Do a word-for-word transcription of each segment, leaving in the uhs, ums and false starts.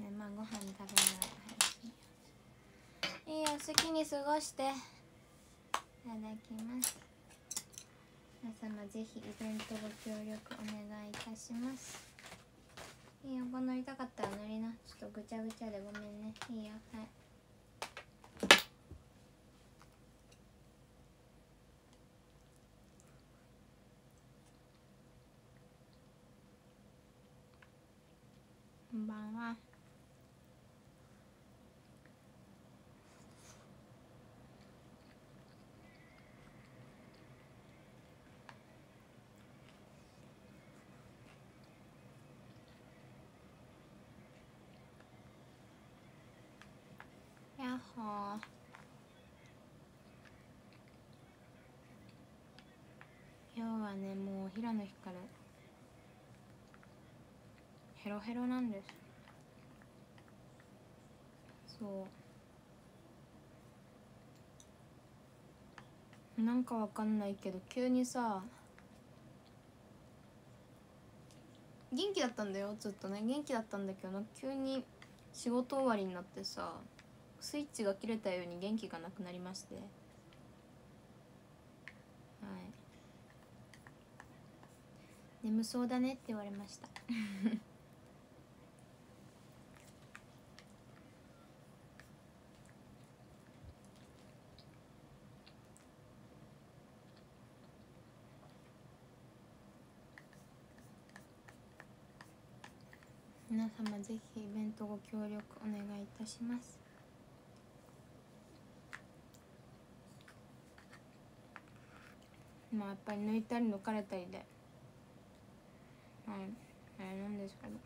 ね、まあご飯食べながらいいよ、好きに過ごして。いただきます。皆様ぜひイベントご協力お願いいたします。いいよ、こう乗りたかったら乗りな。ちょっとぐちゃぐちゃでごめんね。いいよ、はい。こんばんは。やっほー。今日はね、もう平野ひかるヘロヘロなんです。そうなんかわかんないけど急にさ、元気だったんだよ、ずっとね元気だったんだけど、急に仕事終わりになってさ、スイッチが切れたように元気がなくなりまして、はい、眠そうだねって言われました皆様ぜひイベントご協力お願いいたします。まあやっぱり抜いたり抜かれたりで、はい、あれなんですけど、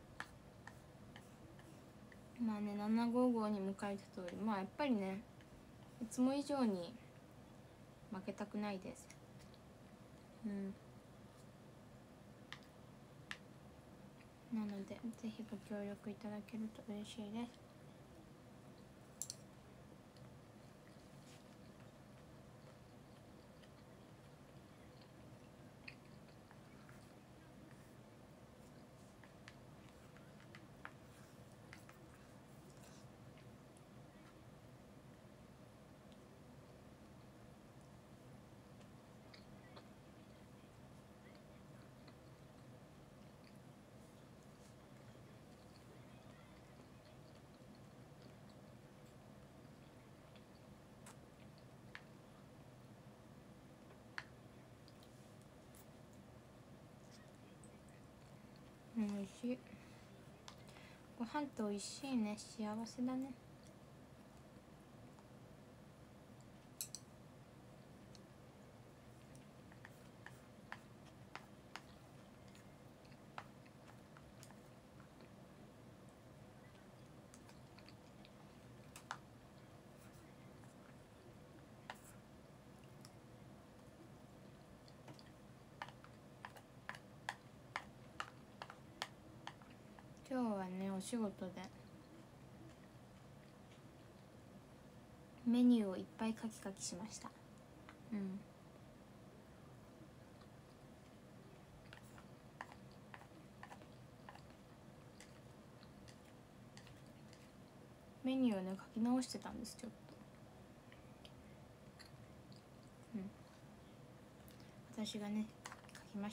まあね、ななごーごーにも書いてた通り、まあやっぱりね、いつも以上に負けたくないです。うん、なのでぜひご協力いただけると嬉しいです。おいしい。ご飯っておいしいね。幸せだね。今日はね、お仕事でメニューをいっぱいカキカキしました。うん。メニューをね書き直してたんです、ちょっと。うん。私がね書きました。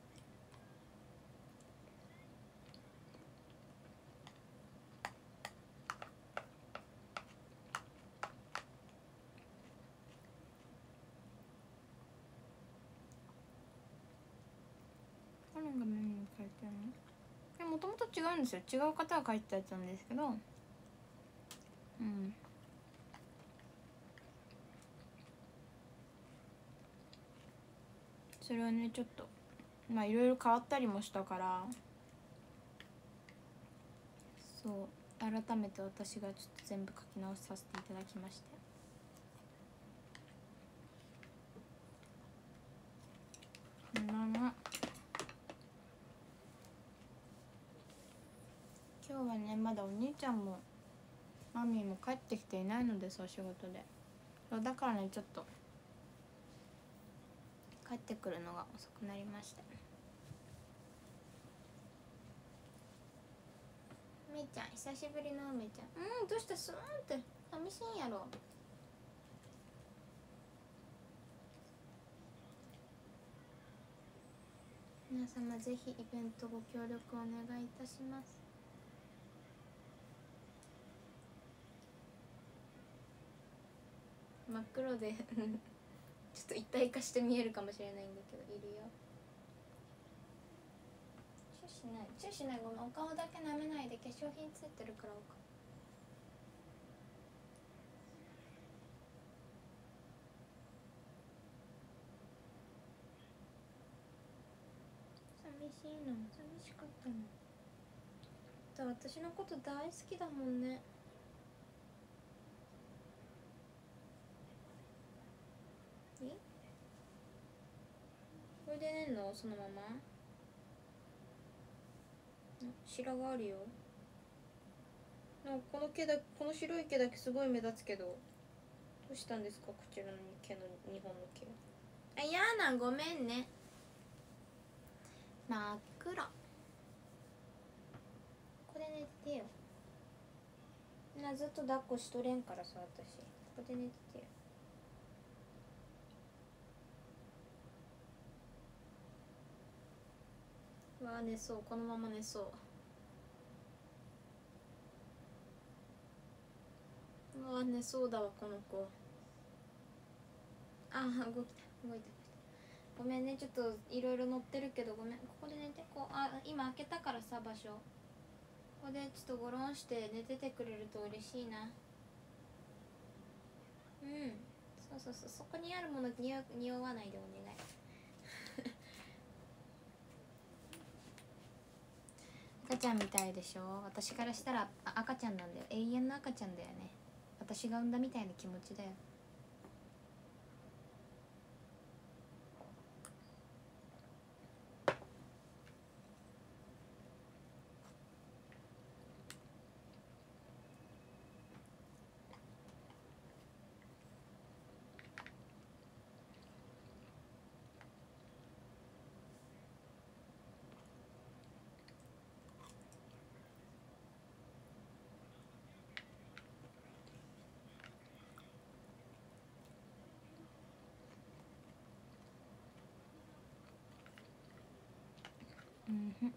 誰がメニュー書いてるの？もともと違うんですよ。違う方が書いてたやつなんですけど、うん、それはねちょっとまあいろいろ変わったりもしたから、そう改めて私がちょっと全部書き直しさせていただきまして、こんばんは。今日はねまだお兄ちゃんもマミーも帰ってきていないのです、お仕事で。だからねちょっと帰ってくるのが遅くなりました。 梅ちゃん久しぶりの梅ちゃん。うんどうしたスーンって寂しいんやろ。皆様ぜひイベントご協力お願いいたします。真っ黒でちょっと一体化して見えるかもしれないんだけどいるよ。チューしないチューしない。ごめんお顔だけ舐めないで。化粧品ついてるからお顔寂しいの。寂しかったの。だ私のこと大好きだもんね。えこれで寝んのそのまま。白があるよ。なんかこの毛だこの白い毛だけすごい目立つけどどうしたんですかこちらの毛のにほんの毛。あやーなんごめんね。真っ黒。ここで寝てよ。なずっと抱っこしとれんからさ私。ここで寝ててよ。うわ寝そう。このまま寝そう。うわ寝そうだわこの子。あ動きた動いた動いた。ごめんねちょっといろいろ乗ってるけどごめん。ここで寝て。こうあ今開けたからさ場所。ここでちょっとゴロンして寝ててくれると嬉しいな。うんそうそうそう。そこにあるものにおわないでお願い。赤ちゃんみたいでしょ。私からしたら赤ちゃんなんだよ。永遠の赤ちゃんだよね。私が産んだみたいな気持ちだよ。うんふん。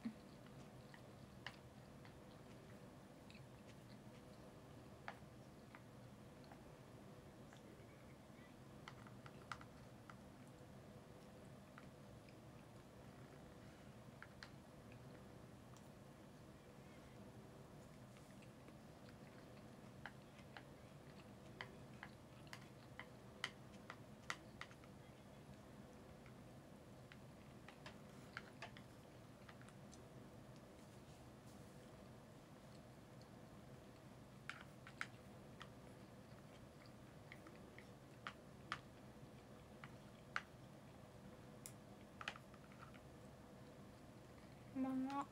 こんばんは。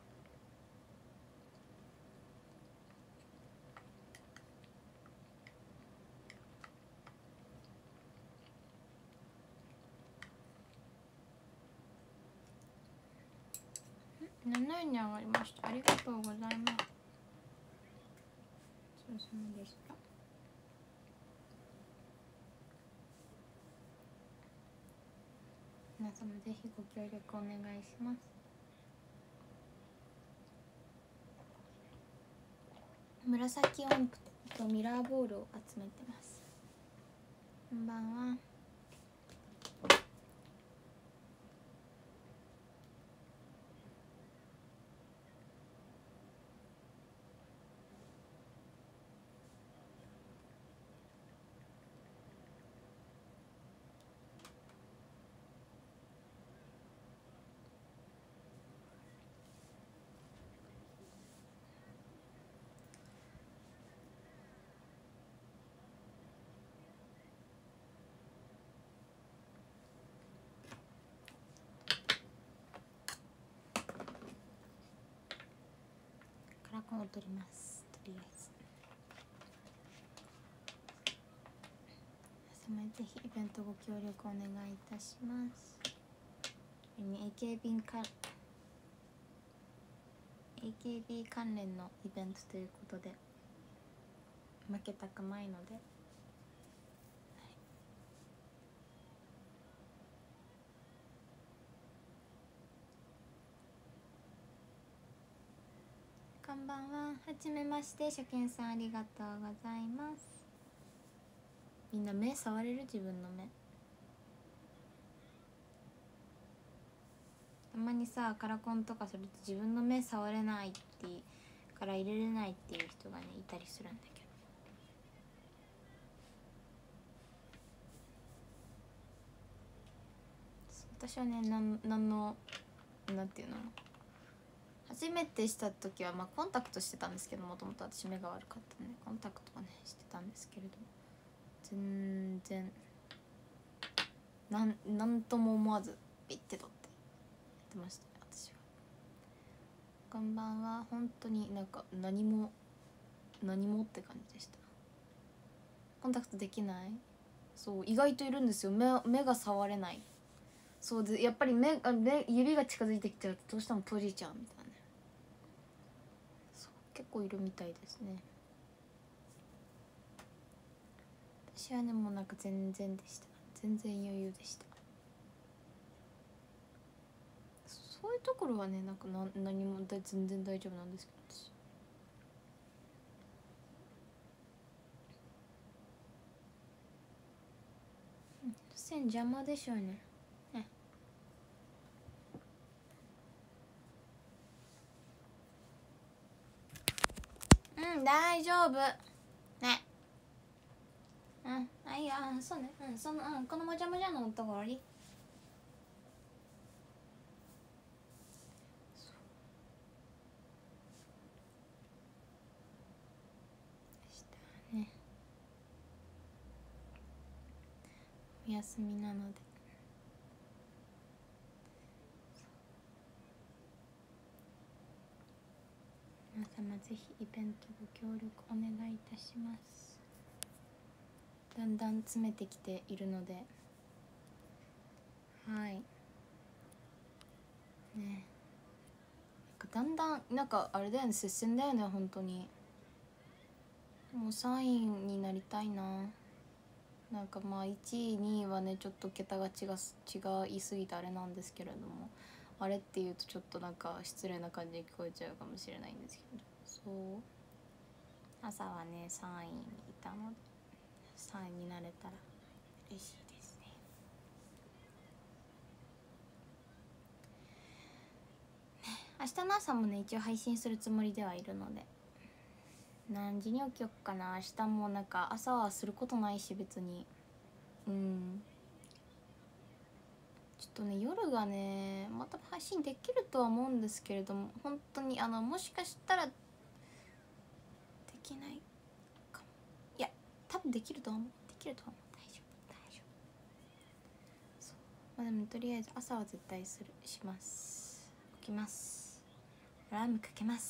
なないに上がりました。ありがとうございます。お疲れ様でした。皆様ぜひご協力お願いします。紫音符とミラーボールを集めてます。こんばんは。カラコンを取ります。とりあえず皆様ぜひイベントご協力お願いいたします。エーケー 便から エーティービー 関連のイベントということで負けたくないので、はい、こんばんは。はじめまして。初見さんありがとうございます。みんな目触れる？自分の目たまにさ、カラコンとかすると自分の目触れないってから入れれないっていう人がねいたりするんだけど、私はね、なんなんのなんていうの、初めてした時はまあコンタクトしてたんですけど、もともと私目が悪かったんでコンタクトはねしてたんですけれど、全然なんなんとも思わずピッて取ってやってましたね、私は。こんばんは。本当になんか何も何もって感じでした。コンタクトできない？そう、意外といるんですよ。 目, 目が触れない。そうで、やっぱり 目, 目指が近づいてきちゃうとどうしても閉じちゃうみたいな。そう、結構いるみたいですね。私はねもうなんか全然でした。全然余裕でした。そういうところはねなんかな何もだ全然大丈夫なんですけど、私線邪魔でしょうね。ね、うん、大丈夫ね。うん、あ、いいよ、そうね、うん、その、うん、このもじゃもじゃのところにね、お休みなので皆様ぜひイベントご協力お願いいたします。だんだん詰めてきているので、はいね、だんだんなんかあれだよね、接戦だよね本当に。もうさんいになりたいな。なんかまあいちいにいはねちょっと桁が違違いすぎてあれなんですけれども、あれっていうとちょっとなんか失礼な感じに聞こえちゃうかもしれないんですけど、そう朝はねさんいにいたのでさんいになれたら嬉しいですね。明日の朝もね一応配信するつもりではいるので、何時に起きよっかな。明日もなんか朝はすることないし別に、うんちょっとね夜がねまた配信できるとは思うんですけれども、本当にあのもしかしたらできないかも。いや多分できると思う、できると思う、大丈夫大丈夫。そう、まあでもとりあえず朝は絶対するします。起きます、アラームかけます。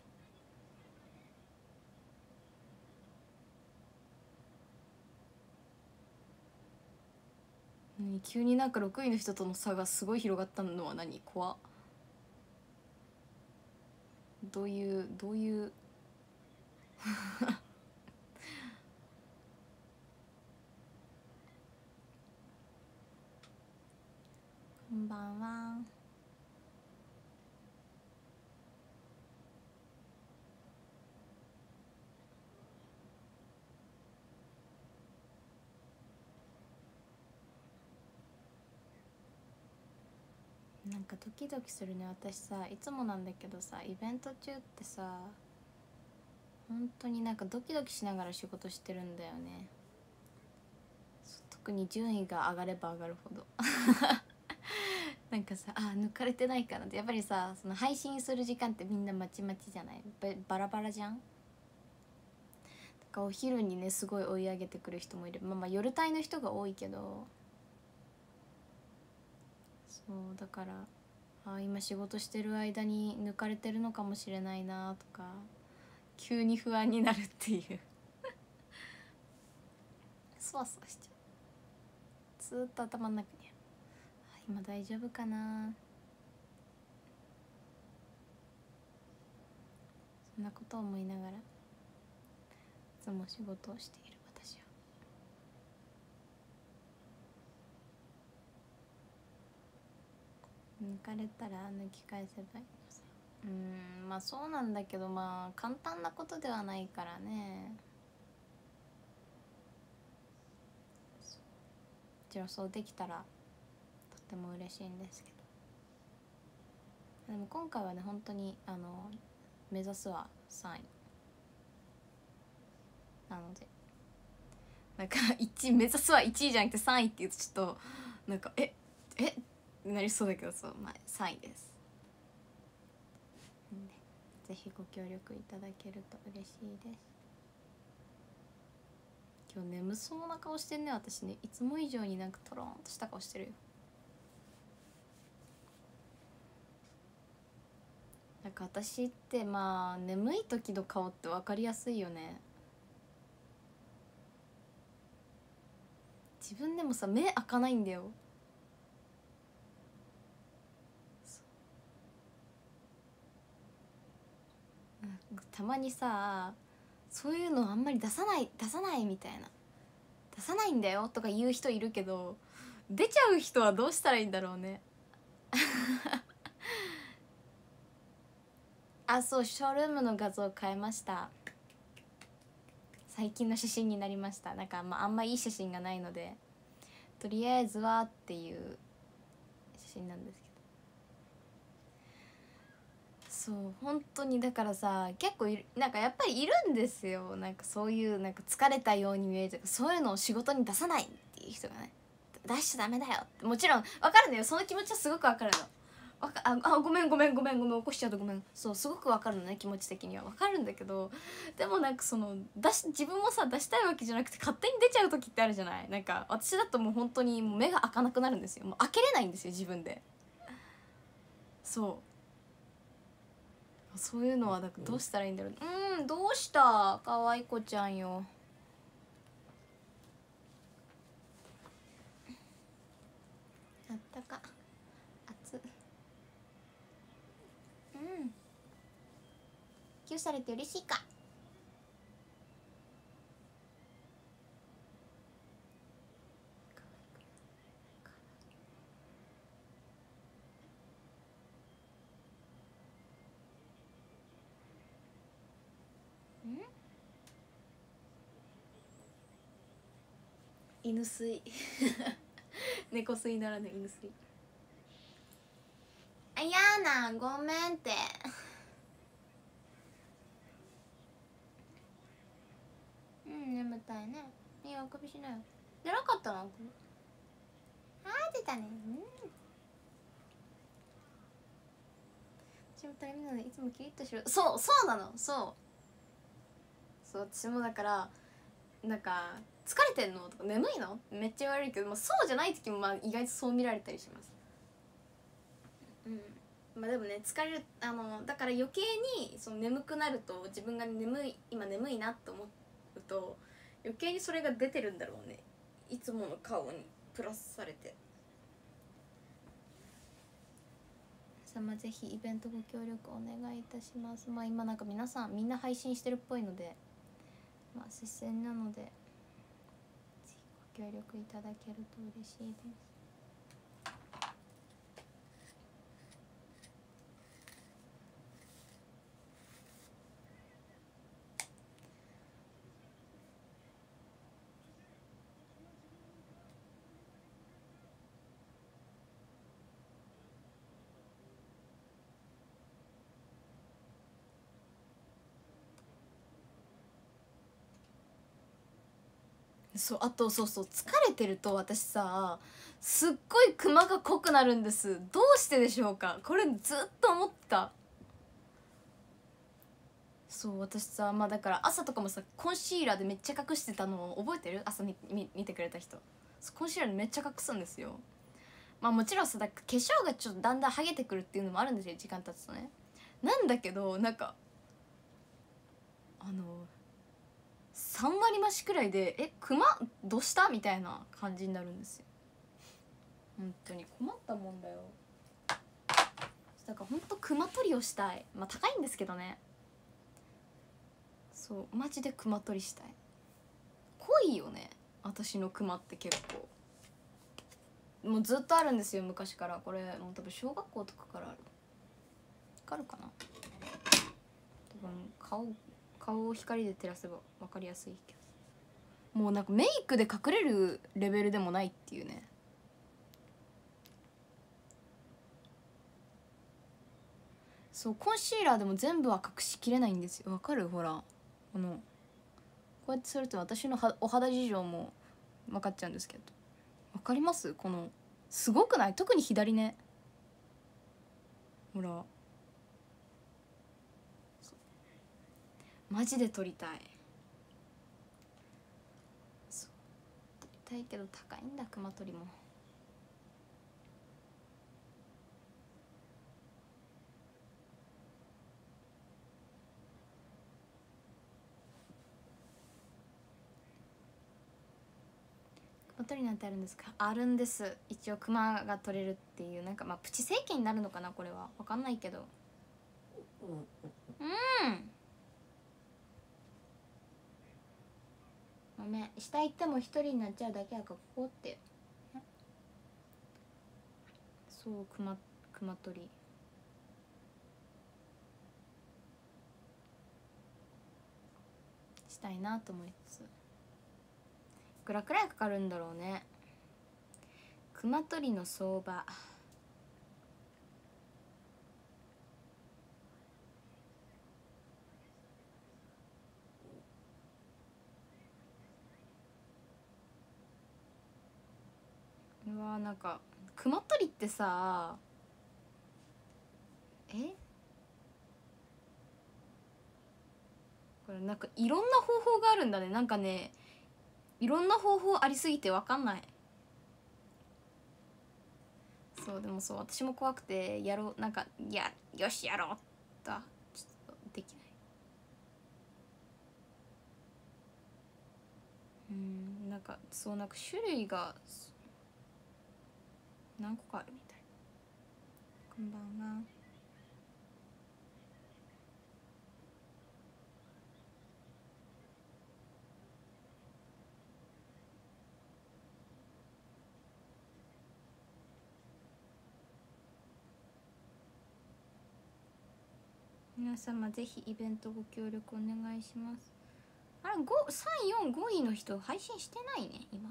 急になんかろくいの人との差がすごい広がったのは何？怖っ。どういうどういうこんばんは。なんかドキドキするね。私さいつもなんだけどさ、イベント中ってさ本当になんかドキドキしながら仕事してるんだよね。特に順位が上がれば上がるほどなんかさ、あ抜かれてないかなって。やっぱりさその配信する時間ってみんなまちまちじゃない、バラバラじゃん。だからお昼にねすごい追い上げてくる人もいる。まあまあ夜帯の人が多いけど、そうだからあ今仕事してる間に抜かれてるのかもしれないなとか急に不安になるっていうそわそわしちゃう。ずーっと頭の中に今大丈夫かな。 なことを思いながらいつも仕事をしている私は。抜かれたら抜き返せばいいのさ。うーん、まあそうなんだけど、まあ簡単なことではないからね。もちろんそうできたらとっても嬉しいんですけど、でも今回はね本当にあの目指すはさんいなので、なんかいち目指すはいちいじゃなくてさんいって言うとちょっとなんかええってなりそうだけど、そう、まあさんいです。ぜひご協力いただけると嬉しいです。今日眠そうな顔してんね私ね。いつも以上になんかトローンとした顔してるよ。なんか私ってまあ眠い時の顔って分かりやすいよね。自分でもさ目開かないんだよ。たまにさそういうのあんまり出さない出さないみたいな、出さないんだよとか言う人いるけど、出ちゃう人はどうしたらいいんだろうね。あ、そう、ショールームの画像変えました。最近の写真になりました。なんか、まあ、あんまいい写真がないのでとりあえずはっていう写真なんですけど、そう本当にだからさ結構いる、なんかやっぱりいるんですよ。なんかそういうなんか疲れたように見えるとか、そういうのを仕事に出さないっていう人がね、出しちゃダメだよって、もちろん分かるんだよ、その気持ちはすごく分かるの。わかああごめんごめんごめんごめん起こしちゃうとごめん、そうすごく分かるのね、気持ち的には分かるんだけど、でもなんかその出し自分もさ出したいわけじゃなくて勝手に出ちゃう時ってあるじゃない。なんか私だともう本当にもう目が開かなくなるんですよ。もう開けれないんですよ自分で。そうそういうのはだからどうしたらいいんだろう。うん、どうしたかわい子ちゃんよ。あったか熱っ、うん、キューされて嬉しいか。犬吸い猫吸いならぬ犬吸い。あ、やなごめんってうん、眠たいね。いや、あくびしないよ。出なかったのあくび。あー、出たね。うん、私もタイミングなのでいつもキリッとしろ。そうそうなの。そうそう、私もだからなんか疲れてんのとか眠いのめっちゃ言われるけど、まあ、そうじゃない時もまあ意外とそう見られたりします。うん、まあでもね疲れる、あのだから余計にその眠くなると、自分が眠い今眠いなって思うと余計にそれが出てるんだろうね、いつもの顔にプラスされて。さまぜひイベントご協力お願いいたします。まあ今なんか皆さんみんな配信してるっぽいので、まあ接戦なのでぜひご協力いただけると嬉しいです。そう、あとそうそう、疲れてると私さすっごいクマが濃くなるんです。どうしてでしょうか。これずっと思ってた。そう私さ、まあだから朝とかもさコンシーラーでめっちゃ隠してたのを覚えてる？朝見見見てくれた人、コンシーラーでめっちゃ隠すんですよ。まあもちろんさ、だから化粧がちょっとだんだん剥げてくるっていうのもあるんですよ、時間経つとね。なんだけどなんかあのさん割増しくらいで「えクマどうした？」みたいな感じになるんですよ。本当に困ったもんだよ。だから本当クマ取りをしたい。まあ高いんですけどね。 そうマジで熊取りしたい。濃いよね私の熊って結構。もうずっとあるんですよ昔から。これもう多分小学校とかからある。わかるかな。多分顔顔を光で照らせば分かりやすいけど、もうなんかメイクで隠れるレベルでもないっていうね。そうコンシーラーでも全部は隠しきれないんですよ。わかる？ほらこのこうやってすると私のはお肌事情も分かっちゃうんですけど、わかります？このすごくない？特に左ね。ほらマジで撮りたい。そう撮りたいけど高いんだ熊取りも。熊取りなんてあるんですか？あるんです。一応熊が取れるっていう、なんかまあプチ整形になるのかなこれは。わかんないけど。うんごめん、下行っても一人になっちゃうだけやから、ここってそう熊熊取りしたいなと思いつつ、いくらくらいかかるんだろうね熊取りの相場。うわーなんか熊取りってさ、えこれなんかいろんな方法があるんだね。なんかねいろんな方法ありすぎて分かんない。そうでもそう私も怖くてやろうなんかいやよしやろうとはちょっとできない。うんなんかそうなんか種類が何個かあるみたい。こんばんは。皆様ぜひイベントご協力お願いします。あれさんよんごいの人配信してないね今。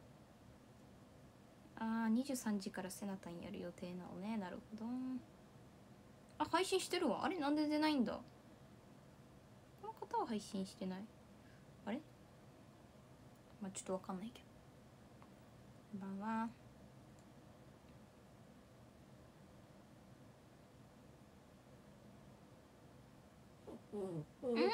ああにじゅうさんじからセナタンやる予定なのね。なるほど。あ配信してるわ。あれなんで出ないんだ。この方は配信してない。あれまあちょっとわかんないけど。こんばんは。うん、うん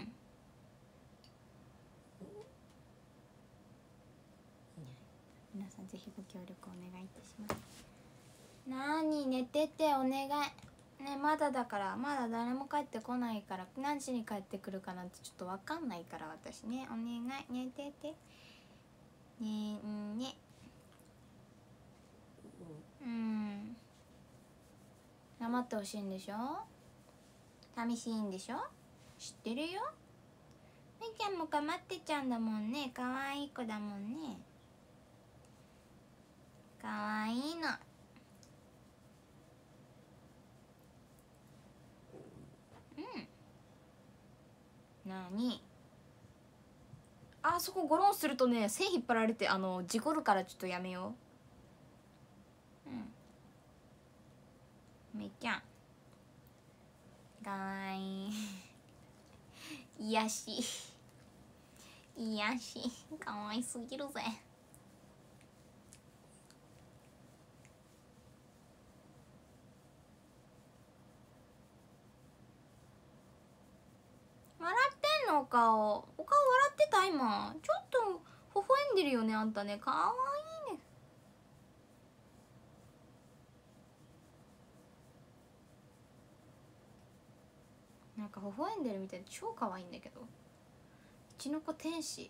皆さんぜひご協力お願いいたします。なーに寝ててお願いね。まだだからまだ誰も帰ってこないから、何時に帰ってくるかなんてちょっとわかんないから私ね。お願い寝ててねんね。うん黙ってほしいんでしょ。寂しいんでしょ。知ってるよ。みーちゃんもかまってちゃんだもんね。かわいい子だもんね。かわいいの。うんなにあそこゴロンするとね線引っ張られてあの事故るからちょっとやめよう。うんみーちゃんかわいい癒し癒しかわいすぎるぜ。笑ってんのお顔。お顔笑ってた今。ちょっと微笑んでるよねあんたね。かわいいね。なんか微笑んでるみたいで超可愛いんだけど。うちの子天使。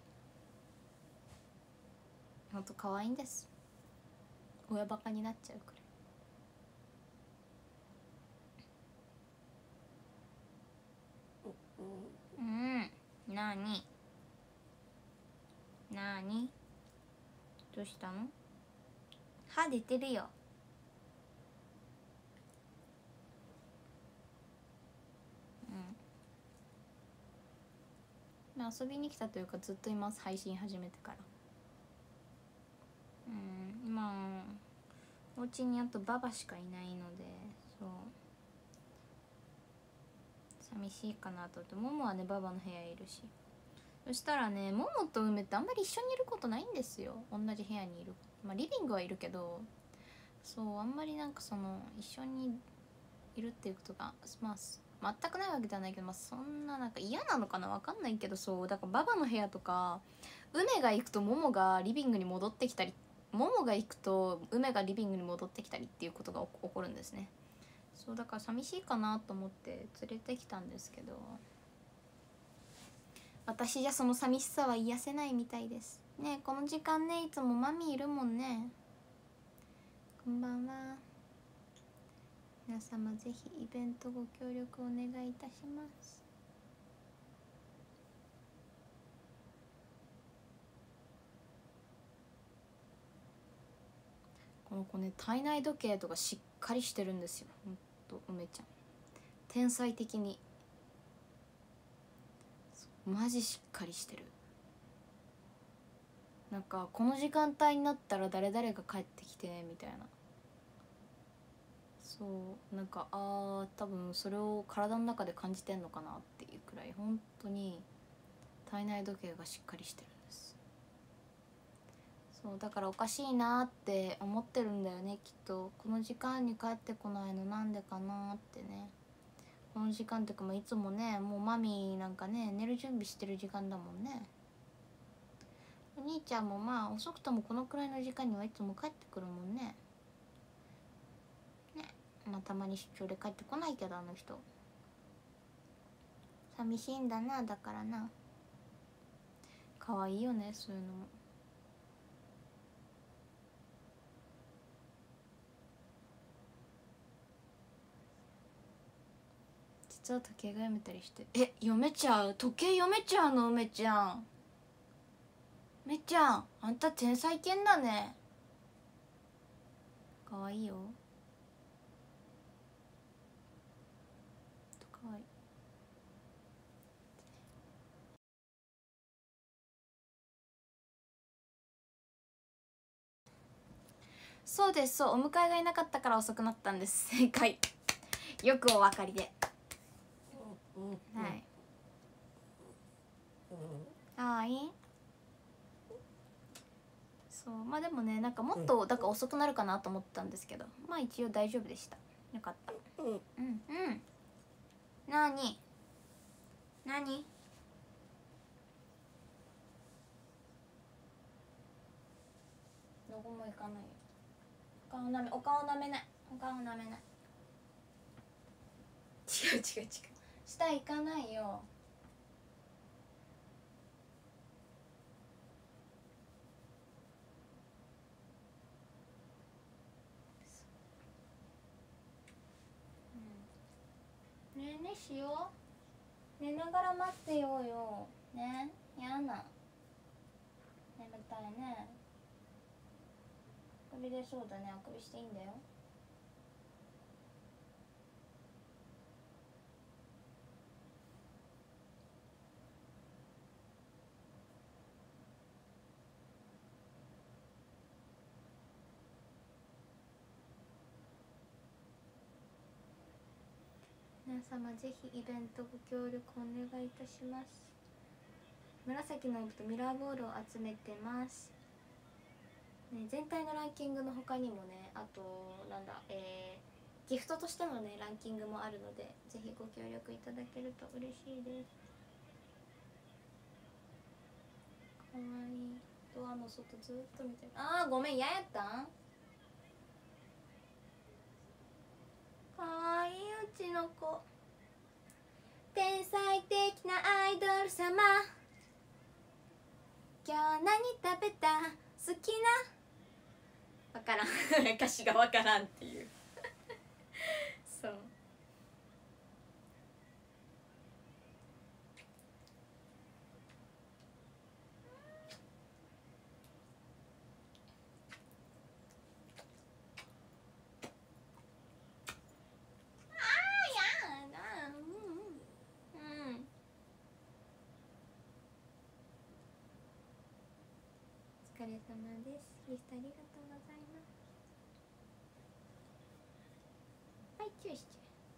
ほんと可愛いんです。親バカになっちゃうくらい。うんなになにどうしたの？歯出てるよ。うん、遊びに来たというかずっといます、配信始めてから。うん、今お家にあとババしかいないので、そう寂しいかなと思って。モモはねババの部屋いるし、そしたらねモモと梅ってあんまり一緒にいることないんですよ、同じ部屋にいる。まあリビングはいるけど、そうあんまりなんかその一緒にいるっていうことがまあ全くないわけではないけど、まあそんななんか嫌なのかなわかんないけど、そうだからババの部屋とか梅が行くとモモがリビングに戻ってきたり、モモが行くと梅がリビングに戻ってきたりっていうことが起こるんですね。そうだから寂しいかなと思って連れてきたんですけど、私じゃその寂しさは癒せないみたいですね。この時間ねいつもマミいるもんね。こんばんは。皆様ぜひイベントご協力お願いいたします。この子ね体内時計とかしっかりしてるんですよ、ほんと梅ちゃん天才的にマジしっかりしてる。なんかこの時間帯になったら誰々が帰ってきてみたいな、そうなんかあー多分それを体の中で感じてんのかなっていうくらい本当に体内時計がしっかりしてるんです。そうだからおかしいなって思ってるんだよねきっと。この時間に帰ってこないのなんでかなってね。この時間っていうか、まあ、いつもねもうマミなんかね寝る準備してる時間だもんね。お兄ちゃんもまあ遅くともこのくらいの時間にはいつも帰ってくるもんね。ね、まあたまに出張で帰ってこないけどあの人寂しいんだな。だからな可愛いよねそういうのも。実は時計が読めたりして。え読めちゃう？時計読めちゃうの？梅ちゃん梅ちゃんあんた天才犬だね。かわいいよ。かわいい。そうです、そうお迎えがいなかったから遅くなったんです。正解。よくお分かりで。はい。ああいい。そうまあでもねなんかもっとだから遅くなるかなと思ったんですけど、まあ一応大丈夫でした。よかった。うんうん。なになにどこも行かないよ。お顔なめお顔なめない。お顔なめない。違う違う違う下行かないよ。うん、ねえねしよう。寝ながら待ってようよ。ねやな。眠たいね。あくびでそうだね。あくびしていいんだよ。皆様ぜひイベントご協力お願いいたします。紫のオブとミラーボールを集めてます、ね、全体のランキングの他にもねあとなんだえー、ギフトとしてのねランキングもあるのでぜひご協力いただけると嬉しいです。かわいい。ドアの外ずっと見てる。あーごめん嫌やったん。かわいいうちの子。天才的なアイドル様今日何食べた好きなわからん歌詞がわからんっていうそうれ様です。ギフトありがとうございます。はい、チューしちゃ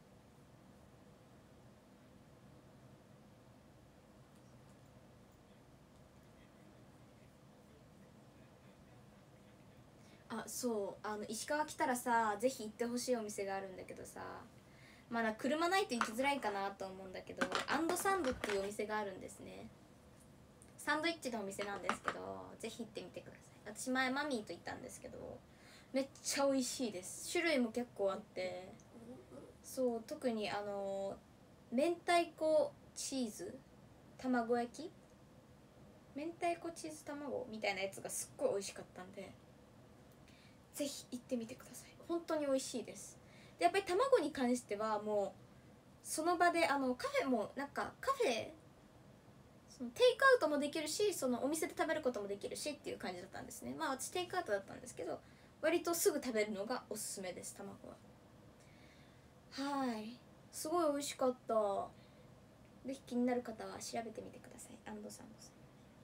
う。あ、そうあの石川来たらさぜひ行ってほしいお店があるんだけどさ、まだ車ないと行きづらいかなと思うんだけど、アンドサンドっていうお店があるんですね。サンドイッチのお店なんですけど、ぜひ行ってみてください。私前マミーと行ったんですけどめっちゃ美味しいです。種類も結構あって、そう特にあの明太子チーズ卵焼き明太子チーズ卵みたいなやつがすっごい美味しかったんで、ぜひ行ってみてください。本当に美味しいです。でやっぱり卵に関してはもうその場であのカフェもなんかカフェそのテイクアウトもできるし、そのお店で食べることもできるしっていう感じだったんですね。まあ私テイクアウトだったんですけど、割とすぐ食べるのがおすすめです。卵ははいすごい美味しかった。ぜひ気になる方は調べてみてください。アンドサンドさ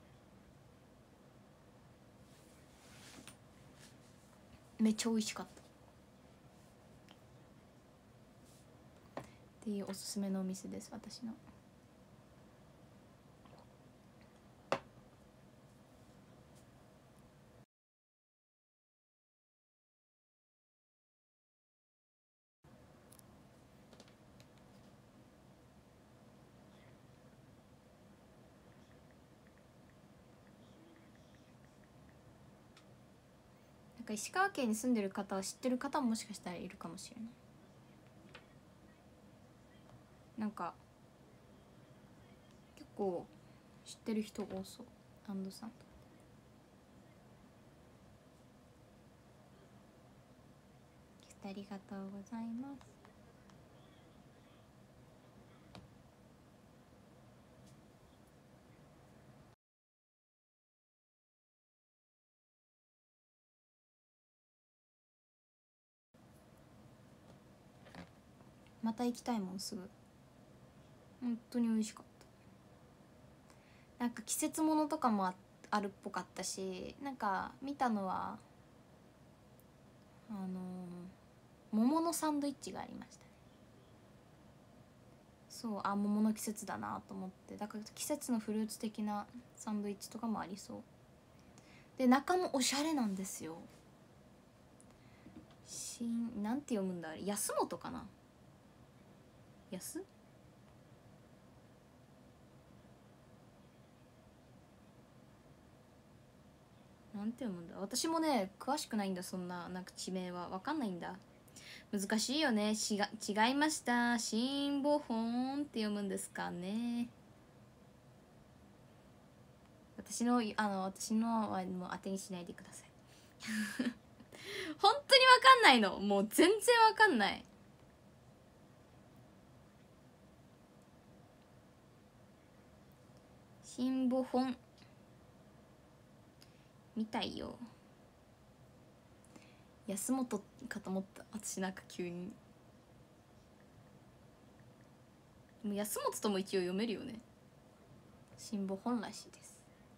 んめっちゃ美味しかったっていうおすすめのお店です、私の。なんか石川県に住んでる方は知ってる方ももしかしたらいるかもしれない。なんか結構知ってる人多そう。アンドさんとギフトありがとうございます。また行きたいもんすぐ。本当に美味しかった。なんか季節ものとかも あ, あるっぽかったし、なんか見たのはあのー、桃のサンドイッチがありましたね。そうあ桃の季節だなと思って、だから季節のフルーツ的なサンドイッチとかもありそうで、中もおしゃれなんですよ。しんなんて読むんだあれ、安本かな、安なんて読むんだ、私もね詳しくないんだ、そんななんか地名は分かんないんだ。難しいよね。しが違いました。シンボホンって読むんですかね。私のあの私のはもう当てにしないでください本当に分かんないの、もう全然分かんない。シンボホンみたいよ。安本かと思った、私なんか急に。でも安本とも一応読めるよね。シンボホンらしいです。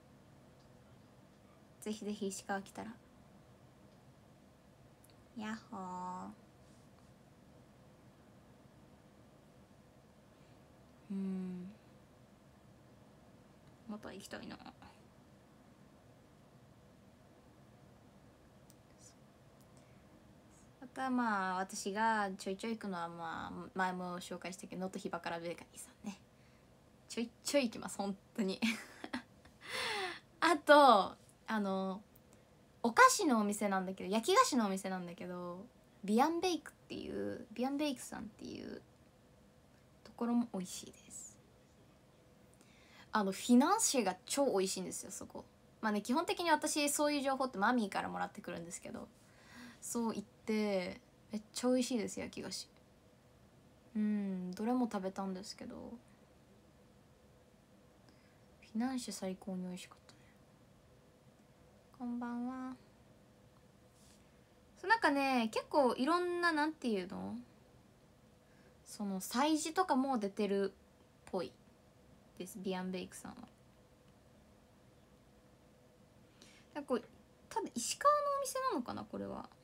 ぜひぜひ石川来たら。やっほー。うんまた行きたいな。あとはまあ私がちょいちょい行くのはまあ前も紹介したけど能登ひばからベーカリーさんね、ちょいちょい行きます本当にあとあのお菓子のお店なんだけど、焼き菓子のお店なんだけど、ビアンベイクっていうビアンベイクさんっていうところも美味しいです。あのフィナンシェが超美味しいんですよそこ。まあね基本的に私そういう情報ってマミーからもらってくるんですけど、そう言ってめっちゃ美味しいです焼き菓子。うんどれも食べたんですけどフィナンシェ最高に美味しかったね。こんばんは。そうなんかね結構いろんななんていうのその催事とかも出てるっぽいですビアンベイクさんは。なんかだ石川のお店なのかなこれは。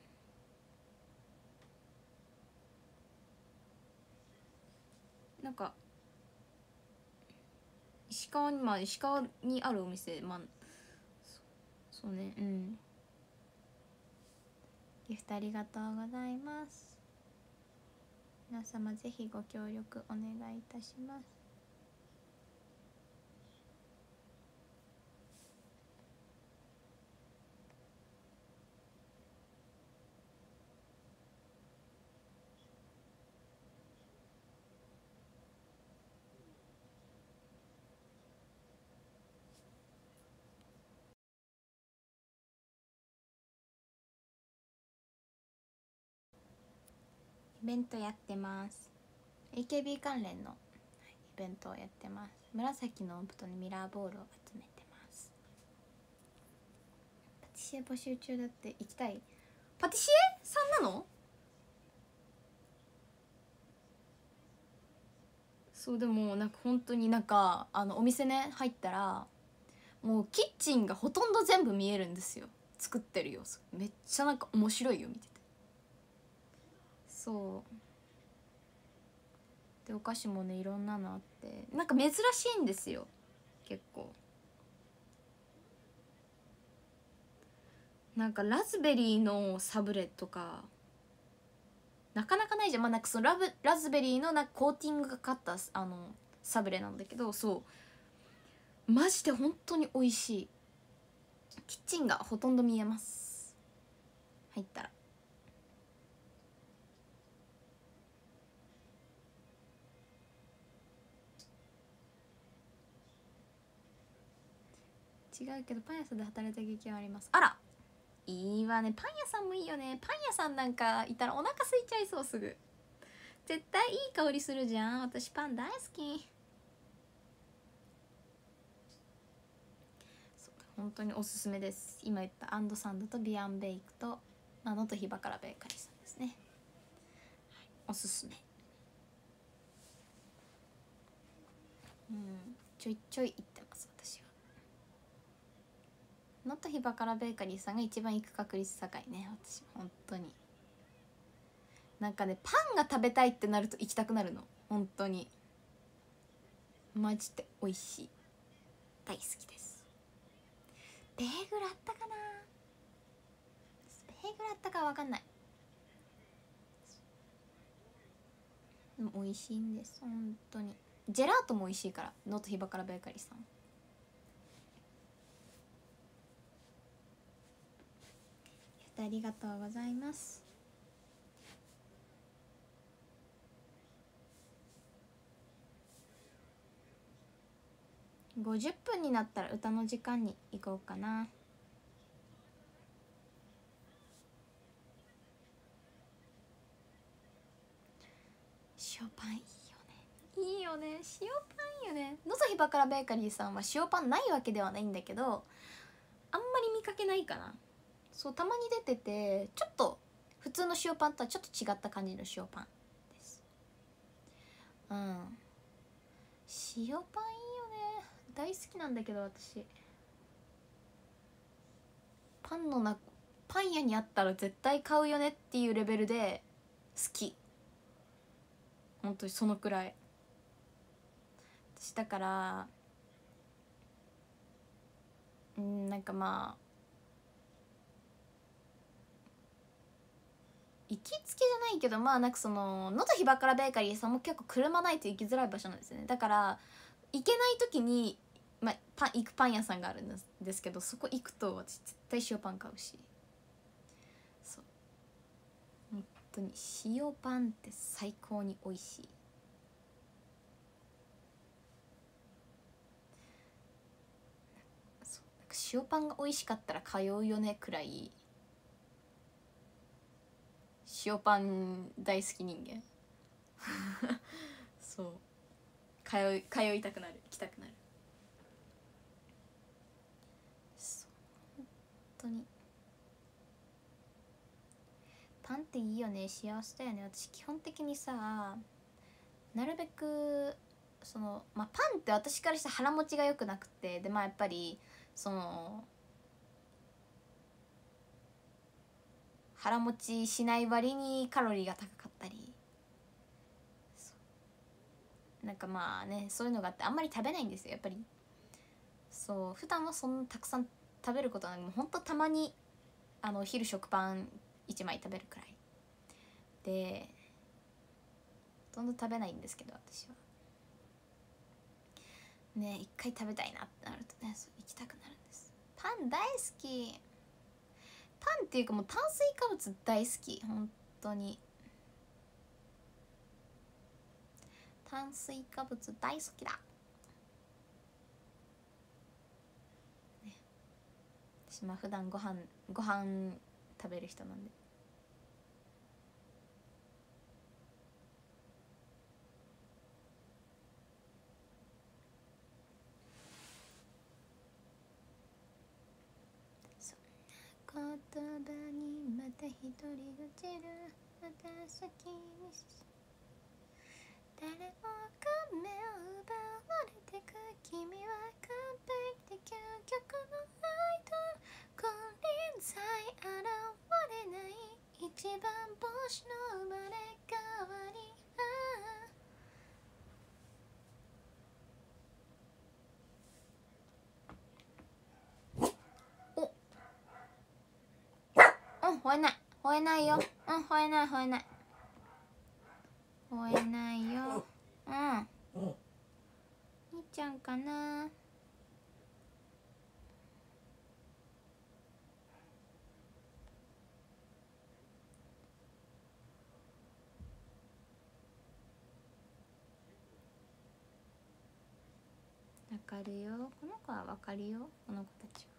なんか石川にまあ石川にあるお店、まあそ、そうね、うん。ギフトありがとうございます。皆様ぜひご協力お願いいたします。イベントやってます。 エーケービー 関連のイベントをやってます。紫の音符とミラーボールを集めてます。パティシエ募集中だって。行きたい。パティシエさんなの？そう、でもなんか本当になんかあのお店ね入ったらもうキッチンがほとんど全部見えるんですよ、作ってる様子。めっちゃなんか面白いよ見てて。そうでお菓子もねいろんなのあってなんか珍しいんですよ結構。なんかラズベリーのサブレとかなかなかないじゃん。まあなんかそのラブラズベリーのなんかコーティングがかかったあのサブレなんだけど、そうマジで本当に美味しい。キッチンがほとんど見えます入ったら。違うけどパン屋さんで働いた経験はあります。あらいいわね、パン屋さんもいいよね。パン屋さんなんかいたらお腹空いちゃいそう。すぐ絶対いい香りするじゃん。私パン大好き。そう本当におすすめです。今言ったアンドサンドとビアンベイクと能登ひばからベーカリーさんですね、はい、おすすめ。うんちょいちょい行ってます私は。能登ひばからベーカリーさんが一番行く確率高いね私。本当になんかねパンが食べたいってなると行きたくなるの本当に。マジで美味しい。大好きです。ベーグルあったかな。ベーグルあったかわかんない。でも美味しいんです本当に。ジェラートも美味しいから能登ひばからベーカリーさん。ありがとうございます。ごじゅっぷんになったら歌の時間に行こうかな。塩パンいいよね。いいよね塩パンいいよね。のぞひばからベーカリーさんは塩パンないわけではないんだけどあんまり見かけないかな。そうたまに出ててちょっと普通の塩パンとはちょっと違った感じの塩パンです。うん塩パンいいよね。大好きなんだけど私パンのなパン屋にあったら絶対買うよねっていうレベルで好き。本当にそのくらい私だからうんなんかまあ行きつけじゃないけどまあなんかその能登ひばからベーカリーさんも結構車ないと行きづらい場所なんですよね。だから行けない時に、まあ、パン行くパン屋さんがあるんですですけどそこ行くと私絶対塩パン買うし。そう本当に塩パンって最高に美味しい。そうなんか塩パンが美味しかったら通うよねくらい塩パン大好き人間そう通い通いたくなる行きたくなる。そう本当にパンっていいよね幸せだよね。私基本的にさなるべくその、まあ、パンって私からして腹持ちが良くなくてでまあやっぱりその腹持ちしない割にカロリーが高かったり、なんかまあね、そういうのがあってあんまり食べないんですよやっぱり。そう普段はそんなたくさん食べることはない、もうほんとたまにあのお昼食パンいちまい食べるくらいで、ほとんど食べないんですけど、私はね一回食べたいなってなるとね、そう行きたくなるんです。パン大好き。パンっていうかもう炭水化物大好き、本当に炭水化物大好きだ、ね、私まあ普段ご飯ご飯食べる人なんで。言葉にまた一人落ちる、また先に進む、誰もが目を奪われてく、君は完璧で究極のアイドル、金輪際現れない一番星の生まれ変わり、うん、吠えない吠えないよ、うん吠えない吠えない吠えないよ、うん兄ちゃんかな。わかるよ、この子はわかるよ、この子たち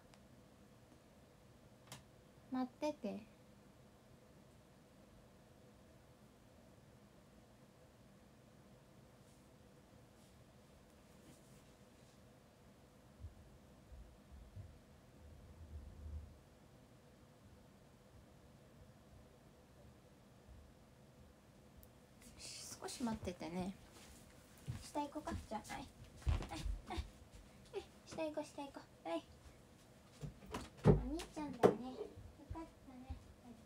は。待ってて。少し待っててね。下行こうか、じゃあ、はい、はい、はい、下行こう、下行こう、はい。お兄ちゃんだね。よかったね。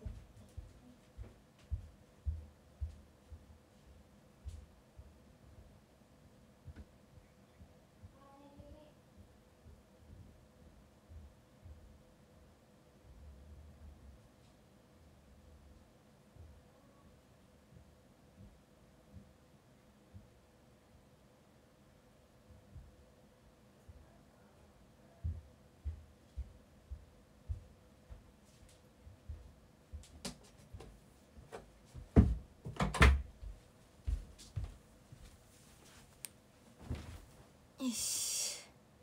よし。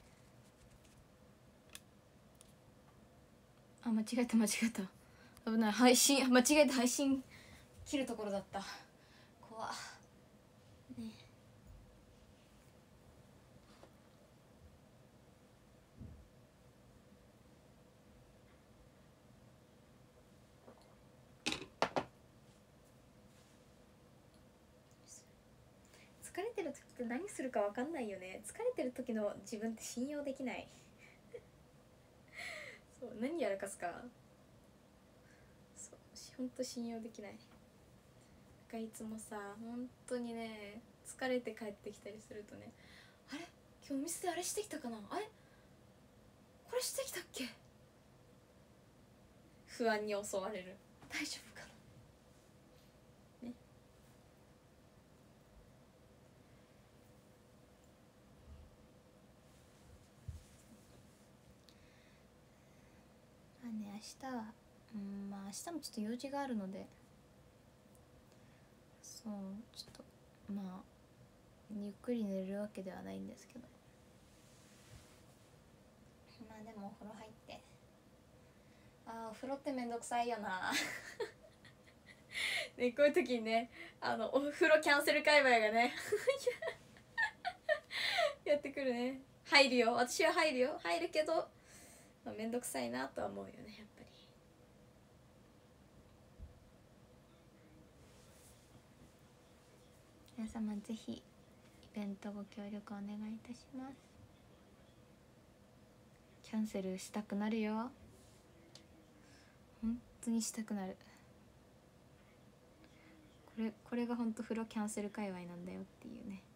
あ、間違えた間違えた、危ない、配信間違えて配信切るところだった、怖っね。疲れてる時って何するか分かんないよね。疲れてる時の自分って信用できないそう何やらかすか、そうほんと信用できない。なんかいつもさ本当にね疲れて帰ってきたりするとね、あれ今日お店であれしてきたかな、あれこれしてきたっけ、不安に襲われる。大丈夫かなね。まあね、明日はうんまあ明日もちょっと用事があるので、そうちょっとまあゆっくり寝るわけではないんですけど、まあでもお風呂入って、あーお風呂ってめんどくさいよなね、こういう時にね、あのお風呂キャンセル界隈がねやってくるね。入るよ、私は入るよ、入るけど、まあ、めんどくさいなとは思うよね、やっぱり。皆様ぜひイベントご協力お願いいたします。キャンセルしたくなるよ、本当にしたくなる。 れこれがほんと風呂キャンセル界隈なんだよっていうね。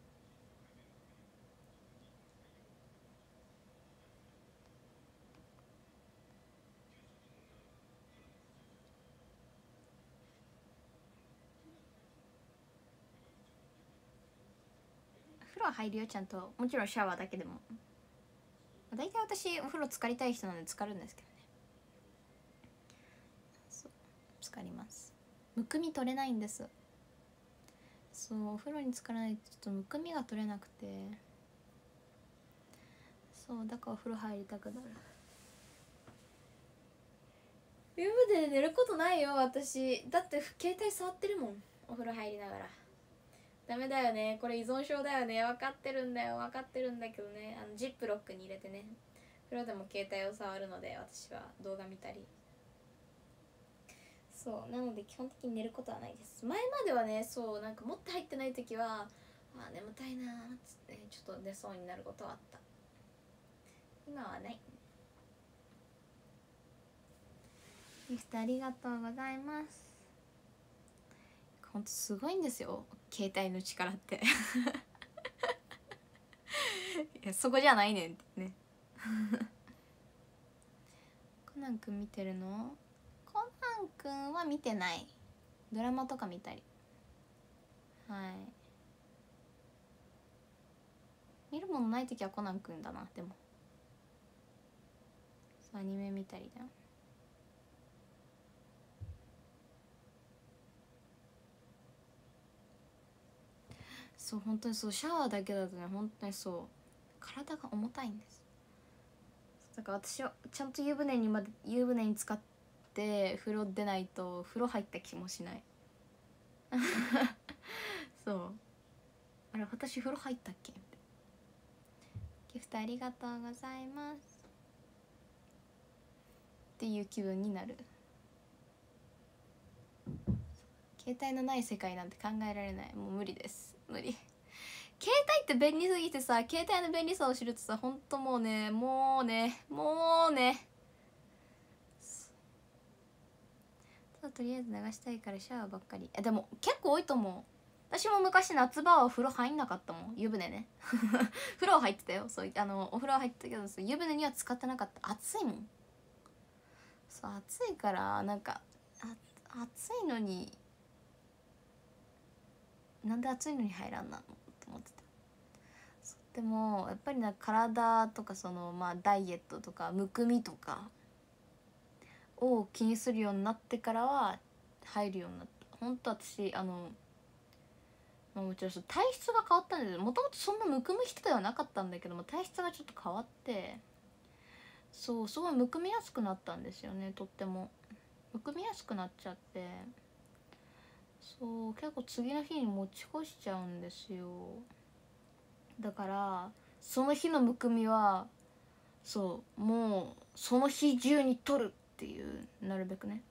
風呂は入るよちゃんと、もちろんシャワーだけでも。大体私お風呂浸かりたい人なんで浸かるんですけどね。そう浸かります。むくみ取れないんです。そうお風呂に浸からないとちょっとむくみが取れなくて、そうだからお風呂入りたくなる。湯船で寝ることないよ私。だって携帯触ってるもん、お風呂入りながら。ダメだよね、これ依存症だよね。分かってるんだよ、分かってるんだけどね。あのジップロックに入れてね、風呂でも携帯を触るので、私は動画見たり。そうなので基本的に寝ることはないです。前まではね、そうなんか持って入ってない時はあ眠たいなーっつってちょっと寝そうになることはあった。今はない。ギフトありがとうございます。ほんとすごいんですよ携帯の力っていやそこじゃないねんってねコナンくん見てるの？コナンくんは見てない。ドラマとか見たり。はい、見るものない時はコナンくんだな。でもアニメ見たりだ。そう本当にそう、シャワーだけだとね本当にそう体が重たいんです。だから私はちゃんと湯船にまで湯船に浸かって風呂出ないと風呂入った気もしないそうあれ私風呂入ったっけ。ギフトありがとうございますっていう気分になる。携帯のない世界なんて考えられない。もう無理です、無理。携帯って便利すぎてさ、携帯の便利さを知るとさ、ほんともうねもうねもうねただとりあえず流したいからシャワーばっかり。えでも結構多いと思う。私も昔夏場は風呂入んなかったもん。湯船ね風呂入ってたよ。そうあのお風呂入ってたけど湯船には使ってなかった。暑いもん。そう暑いからなんかあ暑いのになんで暑いのに入らんなのと思ってた。でもやっぱりな体とかそのまあダイエットとかむくみとかを気にするようになってからは入るようになった。ほんと私あの、まあ、もちろん体質が変わったんだけど、もともとそんなむくむ人ではなかったんだけども体質がちょっと変わって、そうすごいむくみやすくなったんですよね。とってもむくみやすくなっちゃって、そう結構次の日に持ち越しちゃうんですよ。だからその日のむくみはそうもうその日中に取るっていう、なるべくね。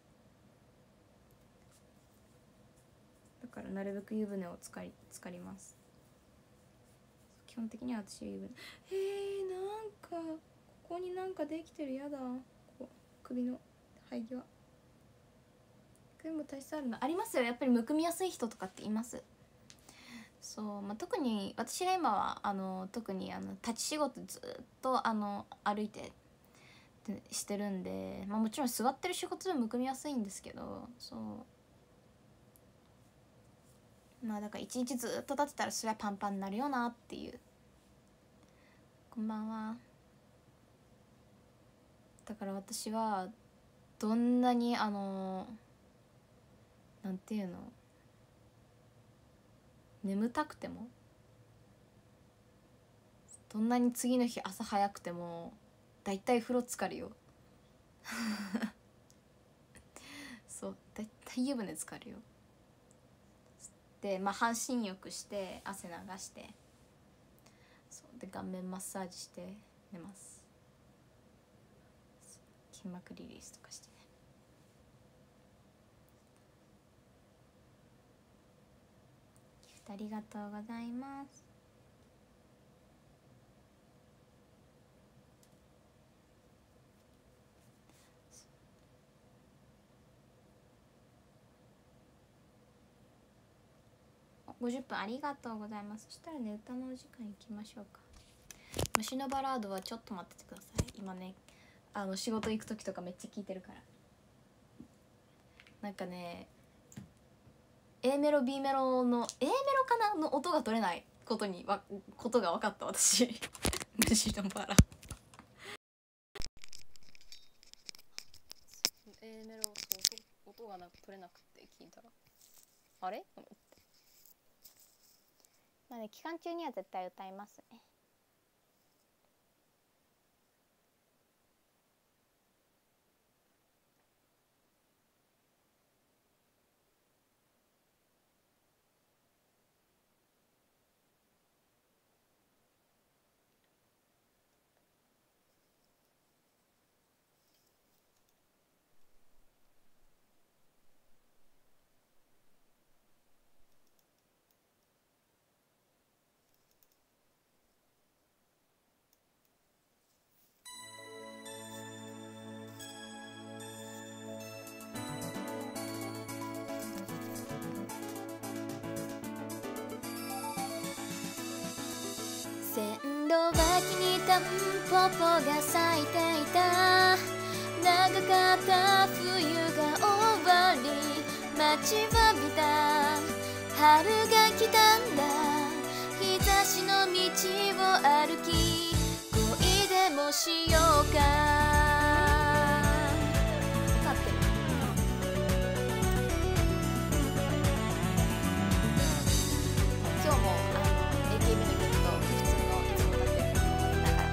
だからなるべく湯船をつかりつかります。基本的には私は湯船。えー、なんかここになんかできてる。やだ、こう首の生え際。首も体質あるのありますよ。やっぱりむくみやすい人とかっています。そう、まあ、特に私が今はあの特にあの立ち仕事ずっとあの歩いてしてるんで、まあ、もちろん座ってる仕事でむくみやすいんですけど、そうまあだから一日ずっと立ってたらそれはパンパンになるよなっていう。こんばんは。だから私はどんなにあのなんていうの眠たくても、どんなに次の日朝早くてもだいたい風呂浸かるよそうだいたい湯船浸かるよ。でまあ半身浴して汗流して、そうで顔面マッサージして寝ます。筋膜リリースとかしてね。ギフトありがとうございます。 ごじゅっぷんありがとうございます。そしたらね、歌のお時間いきましょうか。虫のバラードはちょっと待っててください。今ね、あの仕事行く時とかめっちゃ聞いてるから。なんかね、 A メロ B メロの A メロかなの音が取れないことにわことが分かった私虫のバラ A メロ、そう音音がなんか取れなくて聞いたらあれと思って。まあね、期間中には絶対歌いますね。線路脇にタンポポが咲いていた。長かった冬が終わり、待ちわびた春が来たんだ。日差しの道を歩き、恋でもしようか。分かってる。今日もあの エーケービー の曲と普通のいつも歌ってる曲だから。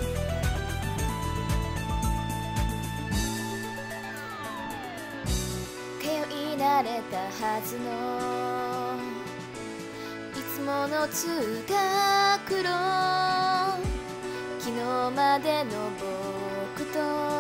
通い慣れたはずのいつもの通学路、昨日までの僕と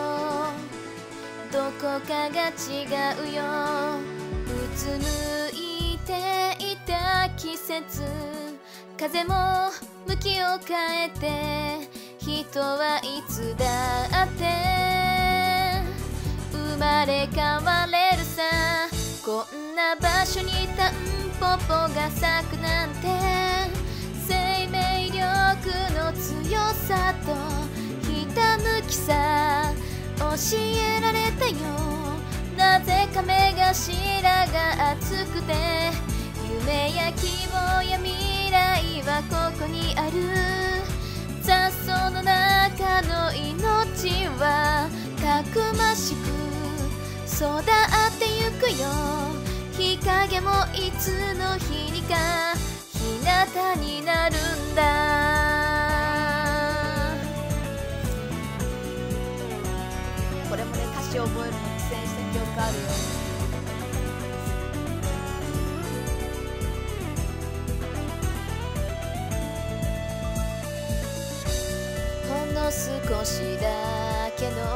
どこかが違うよ。うつむいていた季節、風も向きを変えて、人はいつだって生まれ変われるさ。こんな場所にタンポポが咲くなんて、生命力の強さとひたむきさ教えられたよ。なぜか目頭が熱くて、夢や希望や未来はここにある。雑草の中の命はたくましく育ってゆくよ。日陰もいつの日にか日向になるんだ。これもね、歌詞を覚えるの苦戦した記憶あるよ。ほんの少しだけの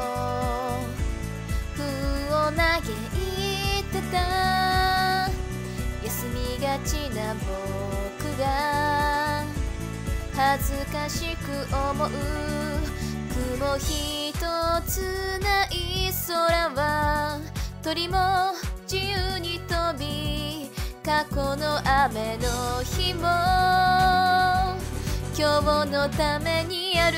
風を嘆いてた。休みがちな僕が恥ずかしく思う。雲ひとつない空は鳥も自由に飛び、過去の雨の日も今日のためにある。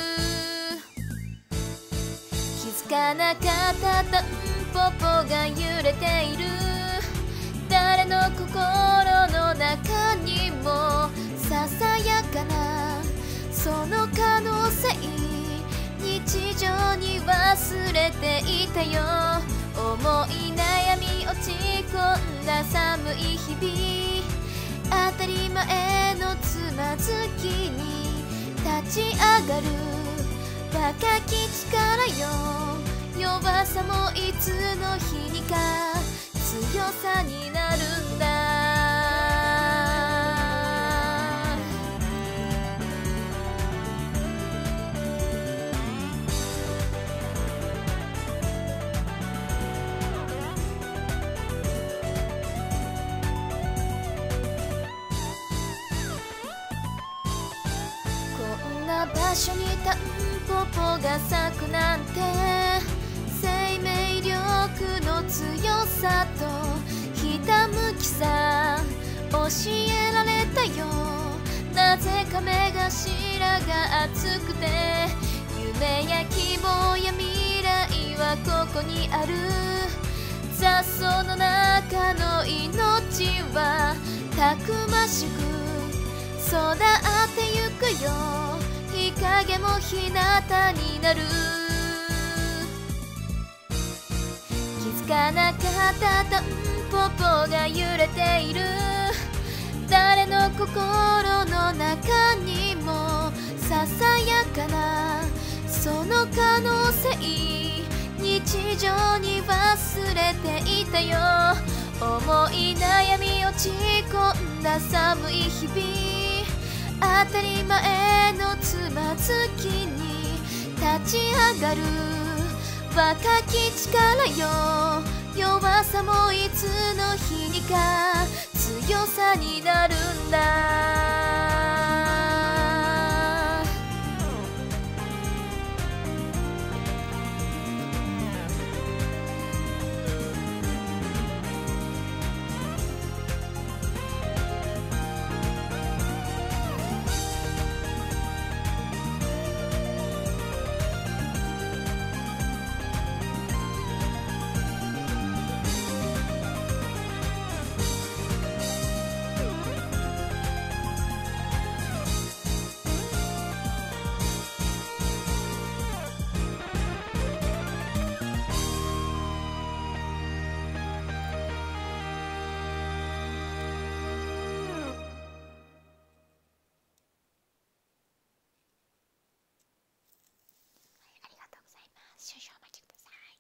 気づかなかったタンポポが揺れている。誰の心の中にもささやかなその可能性、日常に忘れていたよ。思い悩み落ち込んだ寒い日々、当たり前のつまずきに立ち上がる若き力よ。弱さもいつの日にか強さになるんだ。こんな場所にタンポポが咲くなんて、生命力の強さとひたむきさ教教えられたよ。なぜか目頭が熱くて、夢や希望や未来はここにある。雑草の中の命はたくましく育ってゆくよ。日陰も日向になる。気づかなかったタンポポが揺れている。誰の心の中にもささやかなその可能性、日常に忘れていたよ。思い悩み落ち込んだ寒い日々、当たり前のつまずきに立ち上がる若き力よ。弱さもいつの日にか強さになるんだ。少々お待ちください。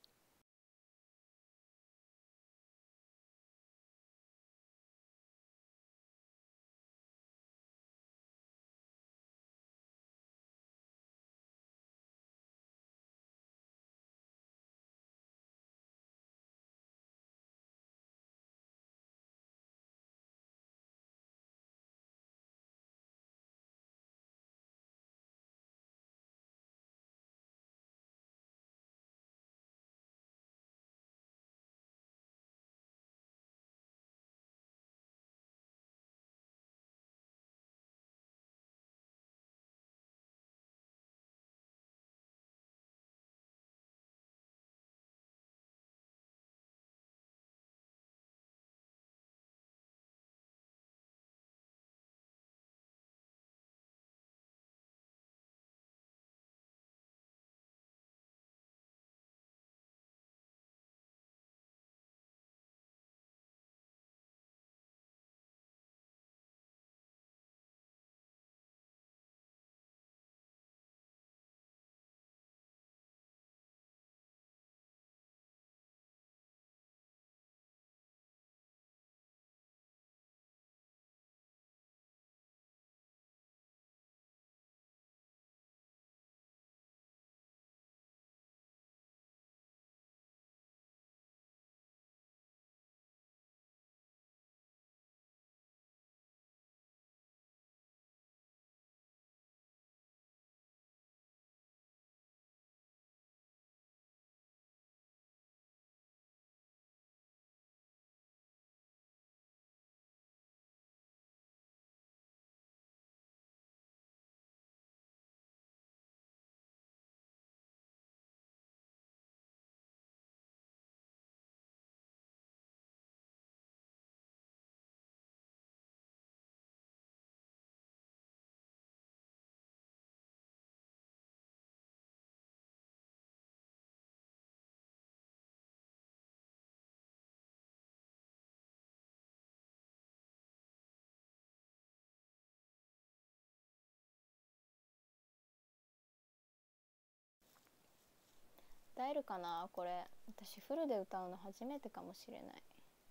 歌えるかなこれ。私フルで歌うの初めてかもしれない。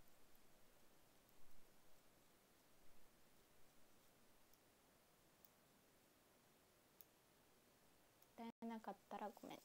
歌えなかったらごめん。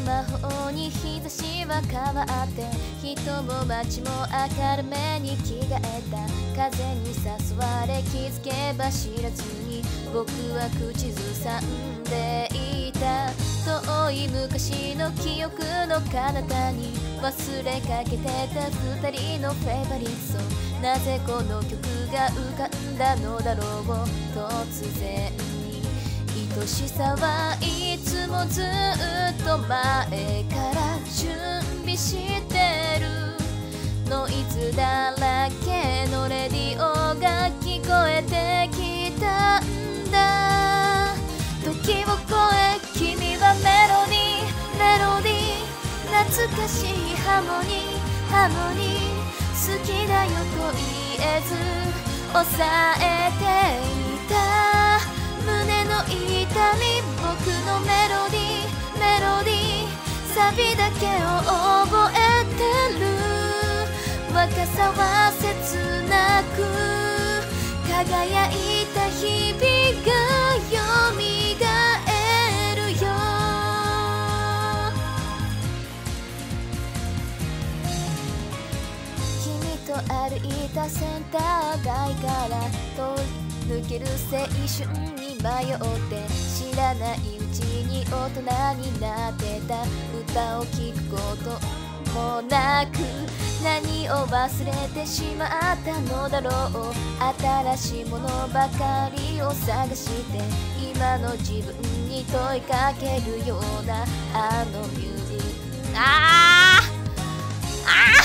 魔法に日差しは変わって人も街も明るめに着替えた風に誘われ気づけば知らずに僕は口ずさんでいた遠い昔の記憶の彼方に忘れかけてた二人のフェイバリットソングなぜこの曲が浮かんだのだろう突然に愛しさはいつもずっと前から準備してるノイズだらけのレディオが聞こえてきたんだ時を超え君はメロディーメロディー懐かしいハモニーハモニー好きだよと言えず抑えていた胸の痛み僕のメロディーメロディーサビだけを覚えてる若さは切なく輝いた日々がよみがえるよ君と歩いたセンター街から通り抜ける青春に迷って知らないうちに大人になってた歌を聴くこともなく何を忘れてしまったのだろう新しいものばかりを探して今の自分に問いかけるようなあのミュージックあーあ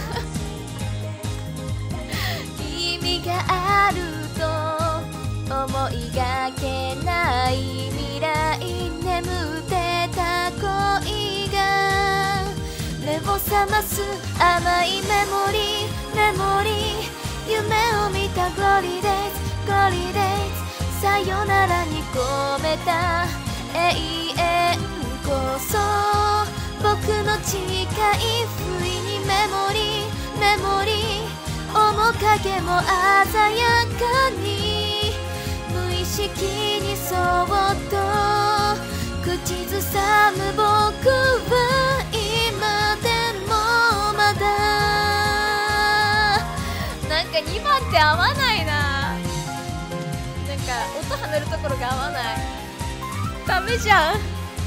ー意味があると思いがけない未来眠ってた恋が目を覚ます甘いメモリーメモリー夢を見たグロリーデイズグロリーデイズさよならに込めた永遠こそ僕の近い不意にメモリーメモリー面影も鮮やかに無意識にそっと口ずさむ僕は今でもまだなんかにばんって合わないななんか音はめるところが合わないダメじゃん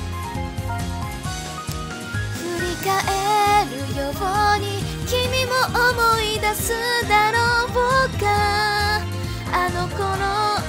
振り返るように君も思い出すだろうかあの頃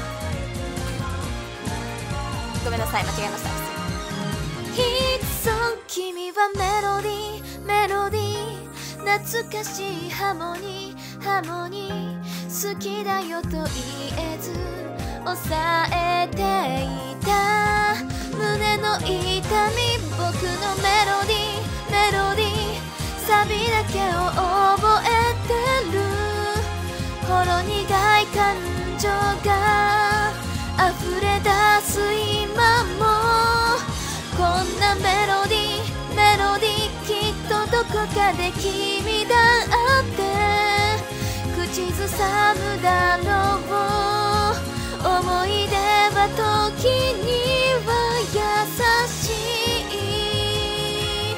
ごめんなさい間違えましたヒットソング君はメロディーメロディー懐かしいハモニーハモニー好きだよと言えず抑えていた胸の痛み僕のメロディーメロディーサビだけを覚えてるほろ苦い感情が溢れ出す今もこんなメロディーメロディーきっとどこかで君だって口ずさむだろう思い出は時には優しい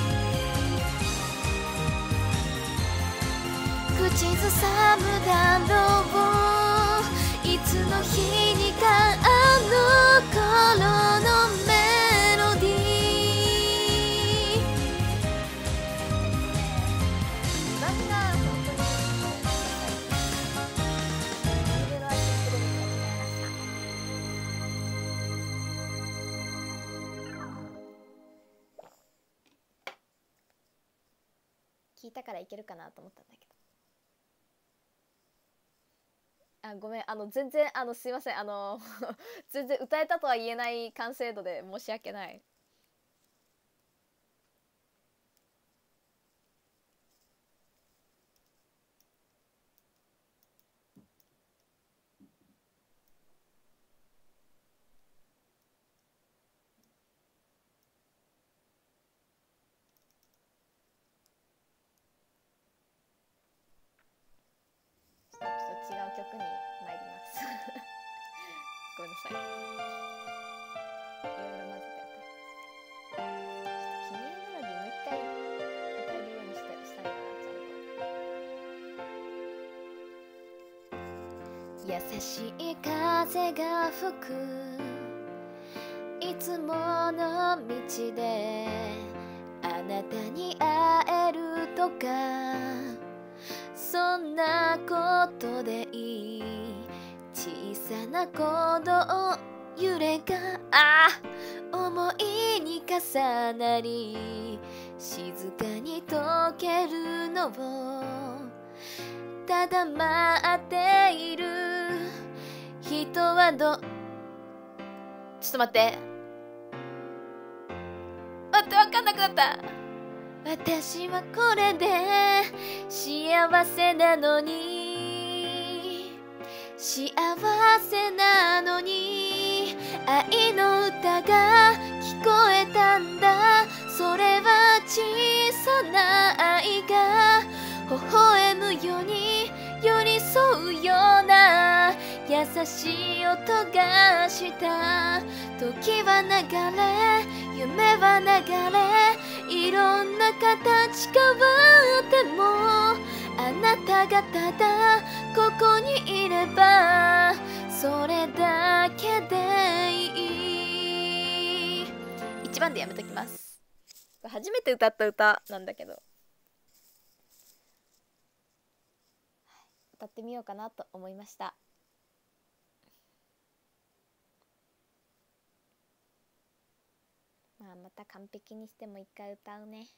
口ずさむだろういつの日にかあの頃のメロディーバンが本当にレベルアップするみたいになりました聞いたからいけるかなと思ったんだけどあごめんあの全然あのすいませんあの全然歌えたとは言えない完成度で申し訳ないちょっと違う曲に参りますごめんなさいいろいろ混ぜてやってますちょっと君優しい風が吹くいつもの道であなたに会えるとかそんなことでいい小さな鼓動揺れがあ思いに重なり静かに溶けるのをただ待っている人はどちょっと待って待って分かんなくなった。私はこれで幸せなのに幸せなのに愛の歌が聞こえたんだ。それは小さな愛が微笑むように寄り添うような優しい音がした時は流れ夢は流れいろんな形変わってもあなたがただここにいればそれだけでいい。一番でやめときます。初めて歌った歌なんだけど歌ってみようかなと思いました。まあまた完璧にしても一回歌うね。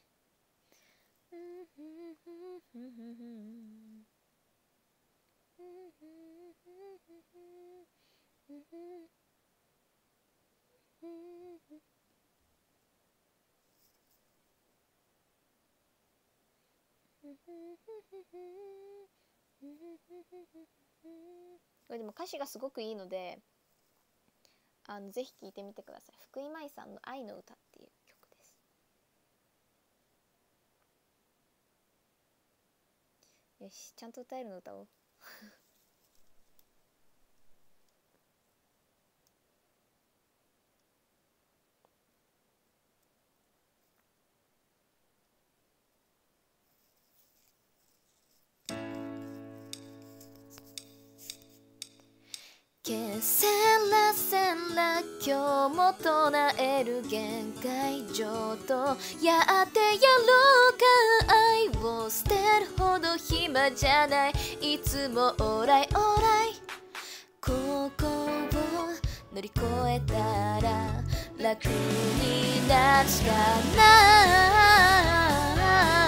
これでも歌詞がすごくいいのであのぜひ聴いてみてください。福井舞さんの愛の歌っていう曲です。よし、ちゃんと歌えるの歌おう。けせらせら今日も唱える限界上とやってやろうか愛を捨てるほど暇じゃないいつもオーライオーライここを乗り越えたら楽になるしかない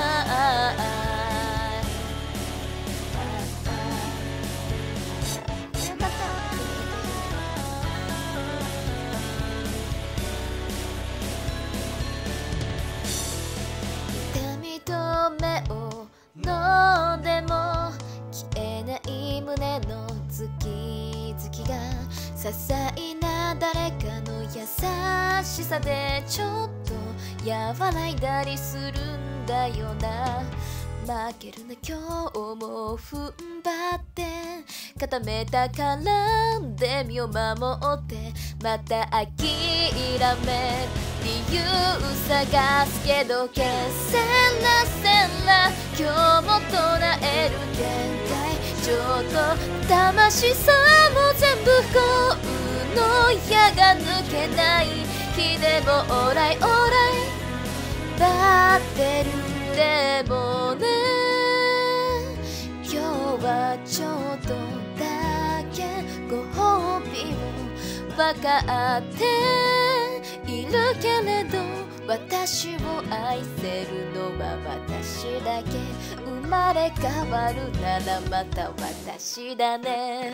目を飲んでも消えない胸のズキズキが些細な誰かの優しさでちょっと和らいだりするんだよな。負けるな今日も踏ん張って固めたからで身を守ってまた諦め理由探すけどけせらせら今日も唱える限界ちょっと魂さも全部不幸の矢が抜けない日でもオーライオーライ待ってるでもね今日はちょっとだけご褒美を分かっているけれど私を愛せるのは私だけ生まれ変わるならまた私だね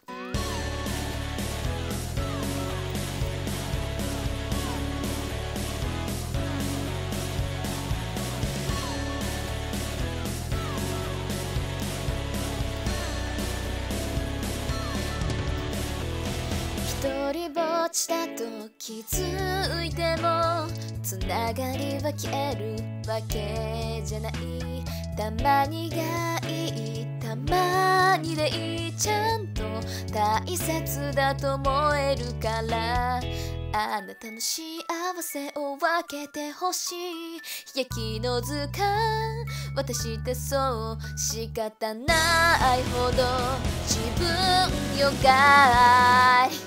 一人ぼっちだと気づいてもつながりは消えるわけじゃないたまにがいいたまにでいいちゃんと大切だと思えるからあなたの幸せを分けてほしい悲劇の図鑑私ってそう仕方ないほど自分よがい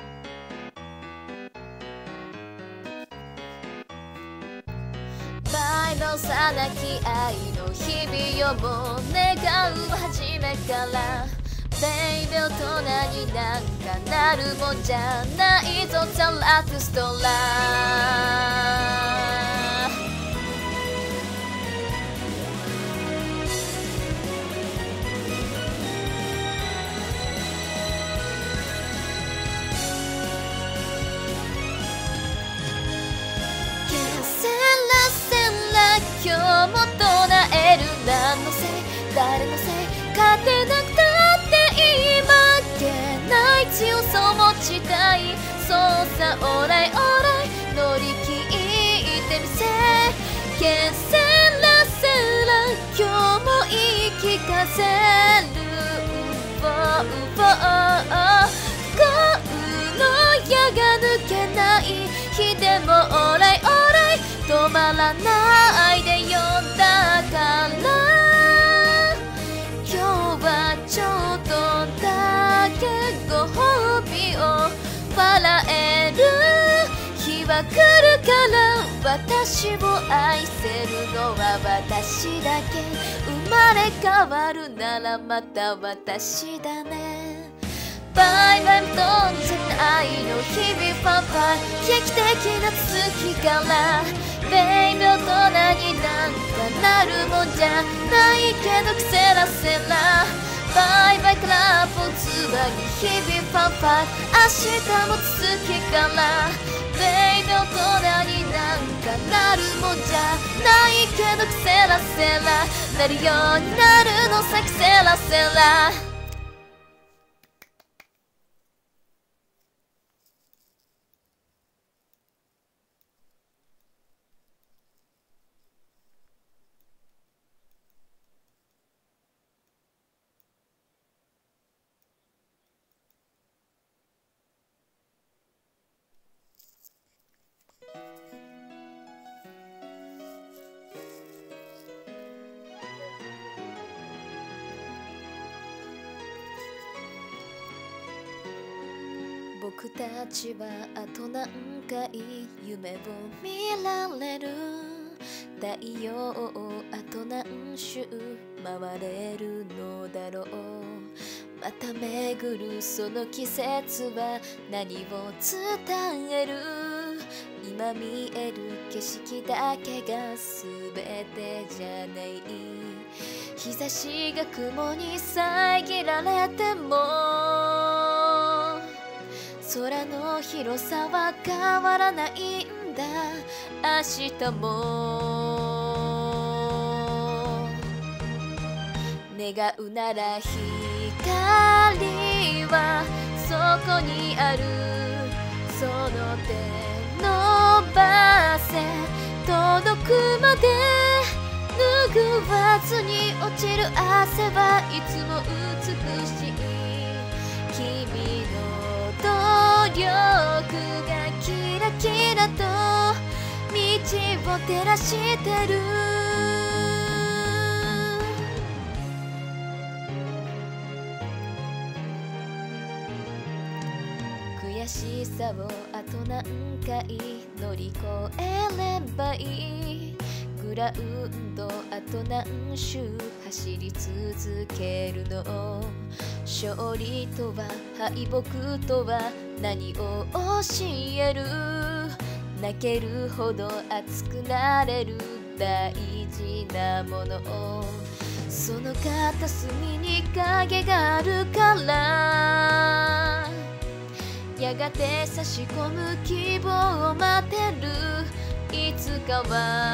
バイブさなき愛の日々をもう願う初めからベイビー大人になんかなるもんじゃないぞザラクストラ今日も唱える何のせい誰のせい勝てなくたっていい負けない強さを持ちたいそうさオーライオーライ乗り切ってみせけせらせら今日も言い聞かせるウォウォ不幸の矢が抜けない日でもオーライオーライ止まらないでよだから今日はちょっとだけご褒美を笑える日は来るから私を愛せるのは私だけ生まれ変わるならまた私だねバイバイとんじゃないの日々パンパン劇的な月からベイビー大人になんかなるもんじゃないけどクセラセラバイバイからポツバに日々パンパン明日も続きからベイビー大人になんかなるもんじゃないけどクセラセラなるようになるのさクセラセラ僕たちはあと何回夢を見られる太陽をあと何周回れるのだろうまた巡るその季節は何を伝える今見える景色だけが全てじゃない日差しが雲に遮られても空の広さは変わらないんだ明日も願うなら光はそこにあるその手伸ばせ届くまで拭わずに落ちる汗はいつも美しい君の努力がキラキラと道を照らしてる悔しさをあと何回乗り越えればいいグラウンドあと何周走り続けるの勝利とは敗北とは何を教える泣けるほど熱くなれる大事なものその片隅に影があるからやがて差し込む希望を待てるいつか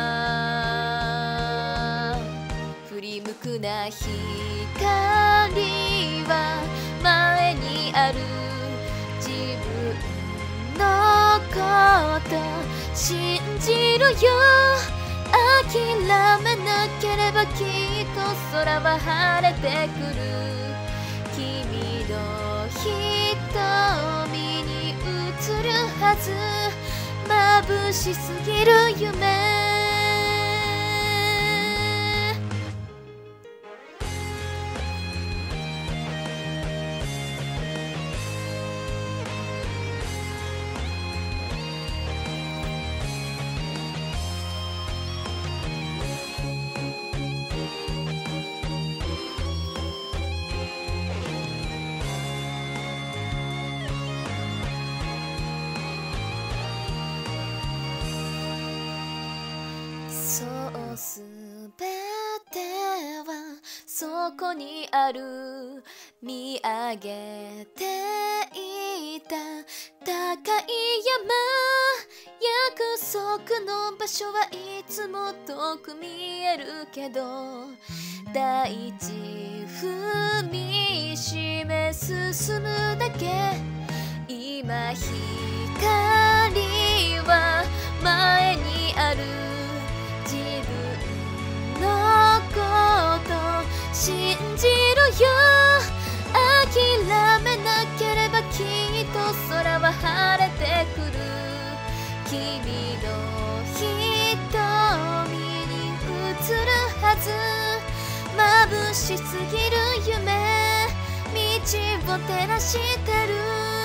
は振り向くな光は前にある自分のこと信じろよ諦めなければきっと空は晴れてくる君の瞳に映るはず眩しすぎる夢そうすべてはそこにある。見上げていた高い山、約束の場所はいつも遠く見えるけど、大地踏みしめ進むだけ。今光は前にある。自分のこと信じろよ。諦めなければきっと空は晴れてくる。君の瞳に映るはず。眩しすぎる夢、道を照らしてる。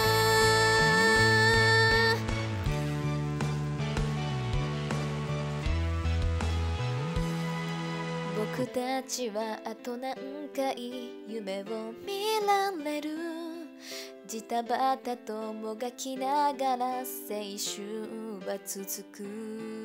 僕たちはあと何回夢を見られる。ジタバタともがきながら青春は続く。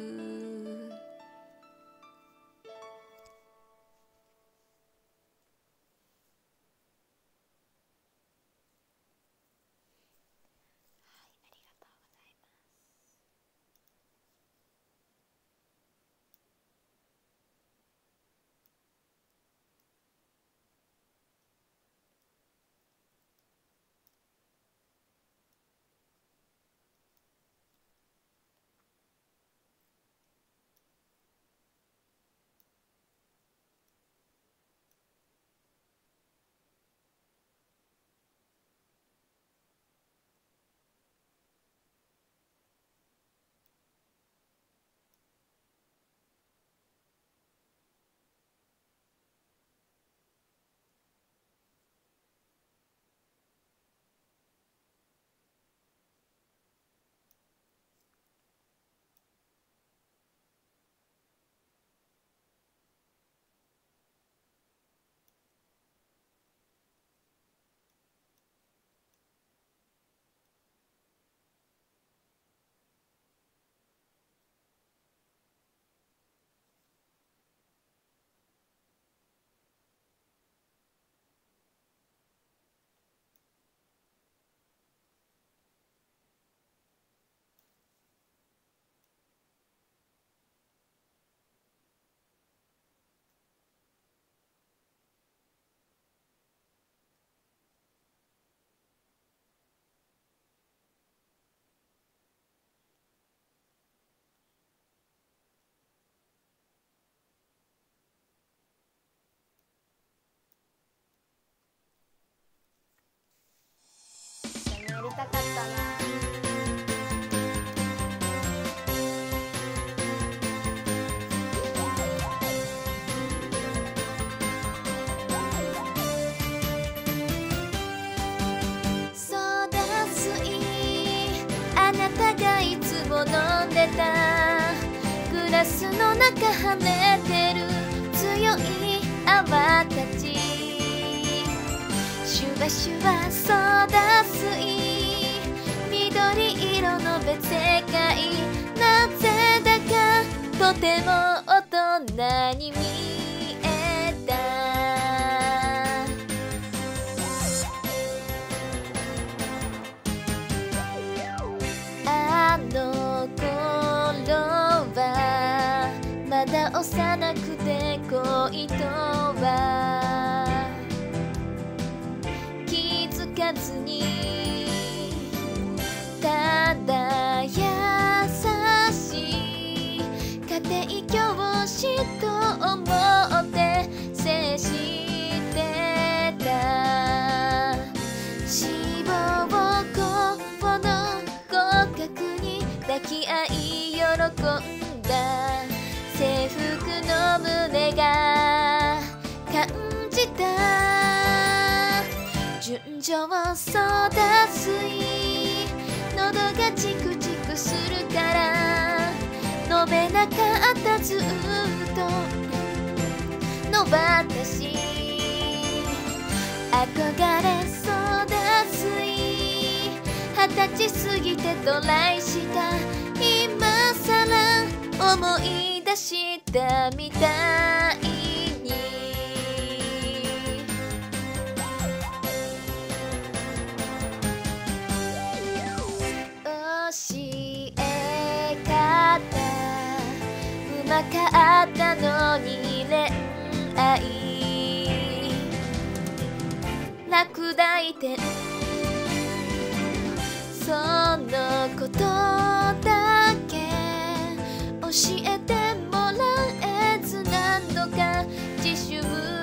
やりたかったな。そうだすい、あなたがいつも飲んでたグラスの中跳ねてる強い泡たち。シュワシュワソーダ水、緑色の別世界。なぜだかとても大人に見えた。あの頃はまだ幼くて恋とは気づかずに、ただ優しい家庭教師と思って接してた。志望校の合格に抱き合い喜んだ。制服の胸が感じた。純情ソーダ水、喉がチクチクするから飲めなかったずっとの私。憧れソーダ水、二十歳過ぎてトライした今さら思い出したみたいに教え方うまかったのに恋愛落第点そのことだけ教えてもらえず何度か自習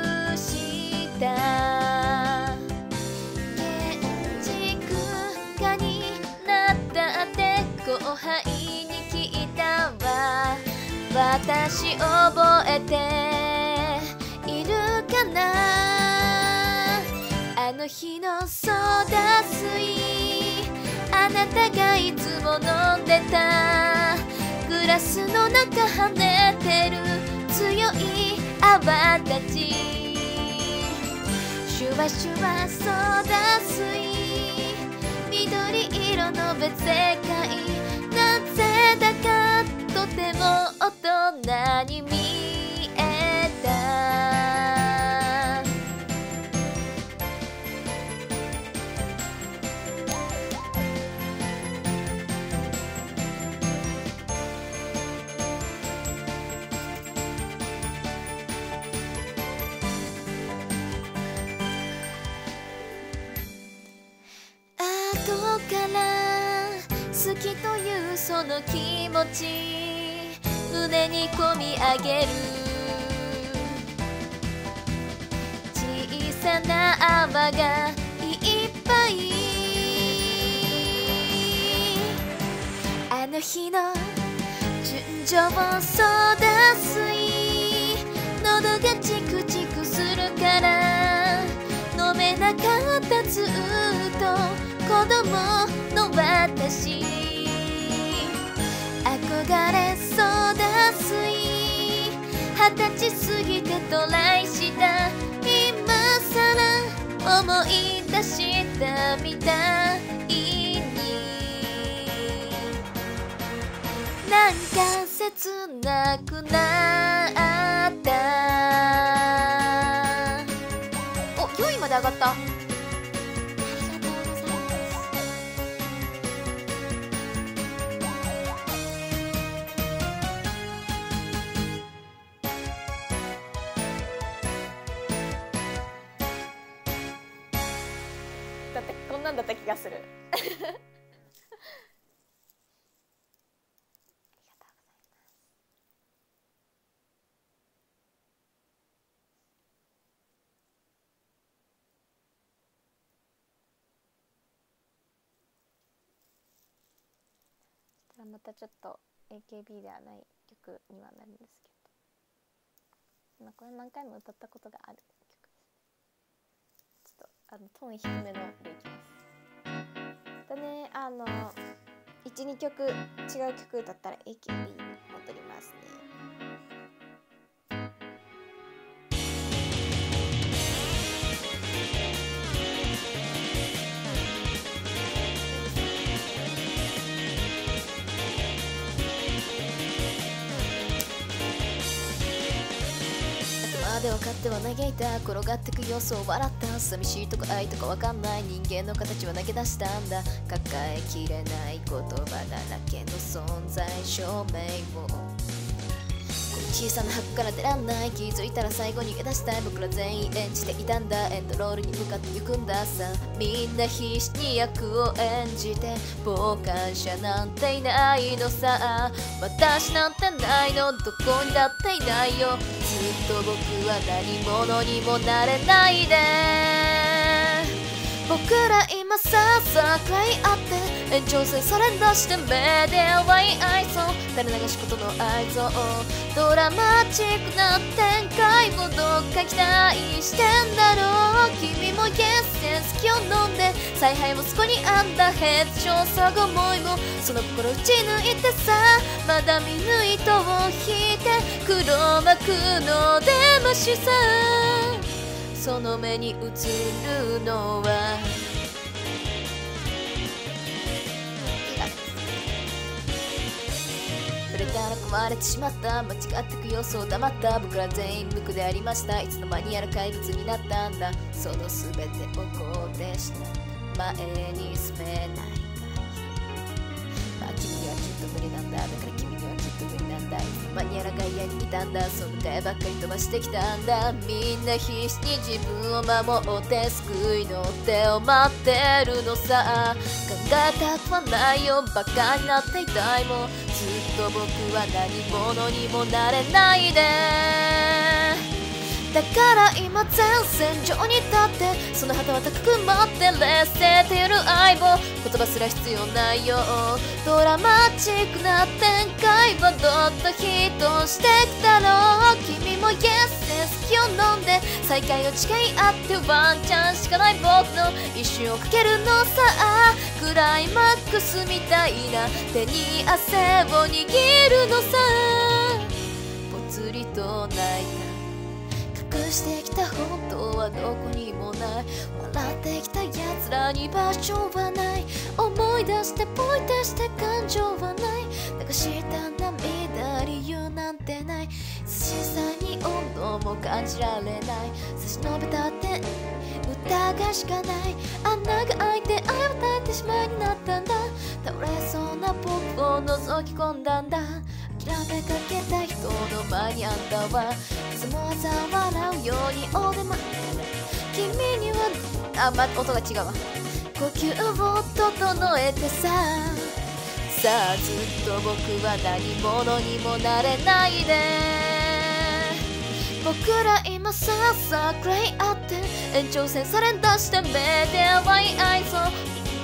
した建築家になったって後輩に聞いたわ私覚えているかなあの日のソーダ水あなたがいつも飲んでたグラスの中跳ねてる強い泡たちシュワシュワソーダ水緑色の別世界なぜだかとても大人に見えた好きというその気持ち胸に込み上げる小さな泡がいっぱいあの日の純情ソーダ水喉がチクチクするから飲めなかったずっと子供の私憧れソーダ水二十歳過ぎてトライした今さら思い出したみたいになんか切なくなったお、よんいまで上がっただった気がするありがとうございますまたちょっと エーケービー ではない曲にはなるんですけど、まあ、これ何回も歌ったことがある曲です。ちょっとあのトーン低めのでいきます。だね、あの いち,に 曲違う曲歌ったら エーケービー に戻りますね。で分かっては嘆いた転がってく様子を笑った寂しいとか愛とか分かんない人間の形は投げ出したんだ抱えきれない言葉だらけの存在証明を小さな箱から出らんない気づいたら最後に逃げ出したい僕ら全員演じていたんだエンドロールに向かって行くんださみんな必死に役を演じて傍観者なんていないのさ私なんてないのどこにだっていないよずっと僕は何者にもなれないで僕ら今ささかい合って延長線され出して目で奪い合いそう垂れ流しことの愛憎ドラマチックな展開をどっか期待してんだろう君もイエスで隙を飲んで采配もそこにあんだヘッドショーさご思いもその心打ち抜いてさまだ見抜い糸を引いて黒幕の出ましさその目に映るのは触れたらわれてしまった。間違ってく様子を黙った。僕ら全員無垢でありました。いつの間にやら怪物になったんだ。その全てを肯定した前に進めないか。まあ君にはきっと無理なんだ。だから君にはきっと無理なんだ。いつの間にやら外野に見たんだ。その替えばっかり飛ばしてきたんだ。みんな必死に自分を守って救いの手を待ってるのさ。考えたくはないよ、バカになっていたいもん。ずっと僕は何者にもなれないで。だから今前線上に立って、その旗は高く持って劣勢という相棒。言葉すら必要ないよ。ドラマチックな展開はどっとヒットしてきたろう。君もイエスで好きを飲んで再会を誓い合ってワンチャンしかない僕の一瞬をかけるのさ。クライマックスみたいな手に汗を握るのさ。ぽつりと泣いた。隠してきた本当はどこにもない。笑ってきた奴らに場所はない。思い出してポイ出して感情はない。流した涙理由なんてない。優しさに温度も感じられない。差し伸べたって疑いしかない。穴が開いて愛を与えてしまいになったんだ。倒れそうな僕を覗き込んだんだ。諦めかけた人の前にあんたはいつも朝笑うようにお出ま。君にはあ、ま、音が違うわ。呼吸を整えてさ。さあずっと僕は何者にもなれないで。僕ら今さあさあくらいあって延長戦されん出して目でワイアイそう。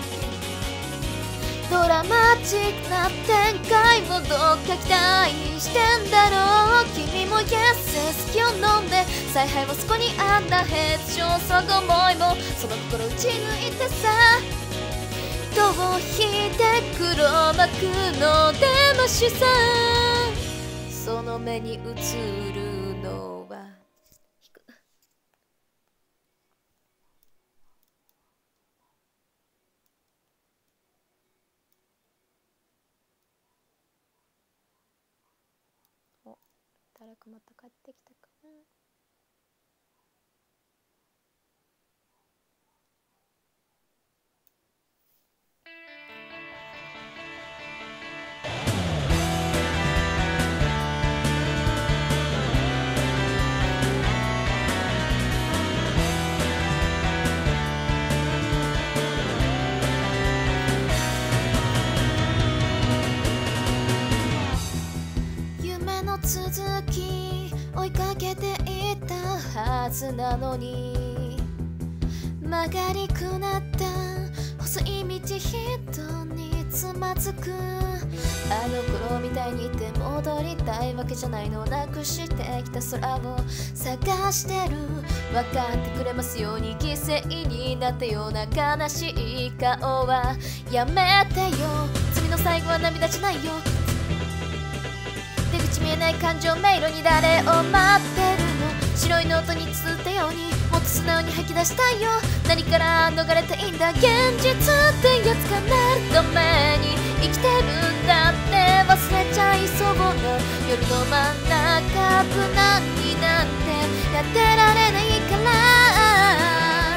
ドラマチックな展開をどっか期待してんだろう。君もイエス好きを飲んで采配もそこにあったヘッドショーそご思いもその心打ち抜いてさ。戸を引いて黒幕の出ましさ。その目に映るのは誰かまた帰ってきたかな。夢の続き追いかけていったはずなのに曲がりくなった細い道人につまずく。あの頃みたいに言って戻りたいわけじゃないの。なくしてきた空を探してる。分かってくれますように犠牲になったような悲しい顔はやめてよ。罪の最後は涙じゃないよ。出口見えない感情迷路に誰を待ってるの。白いノートに綴ったようにもっと素直に吐き出したいよ。何から逃れたいんだ。現実ってやつがなるために生きてるんだって忘れちゃいそうな夜の真ん中無難になんてやってられないから。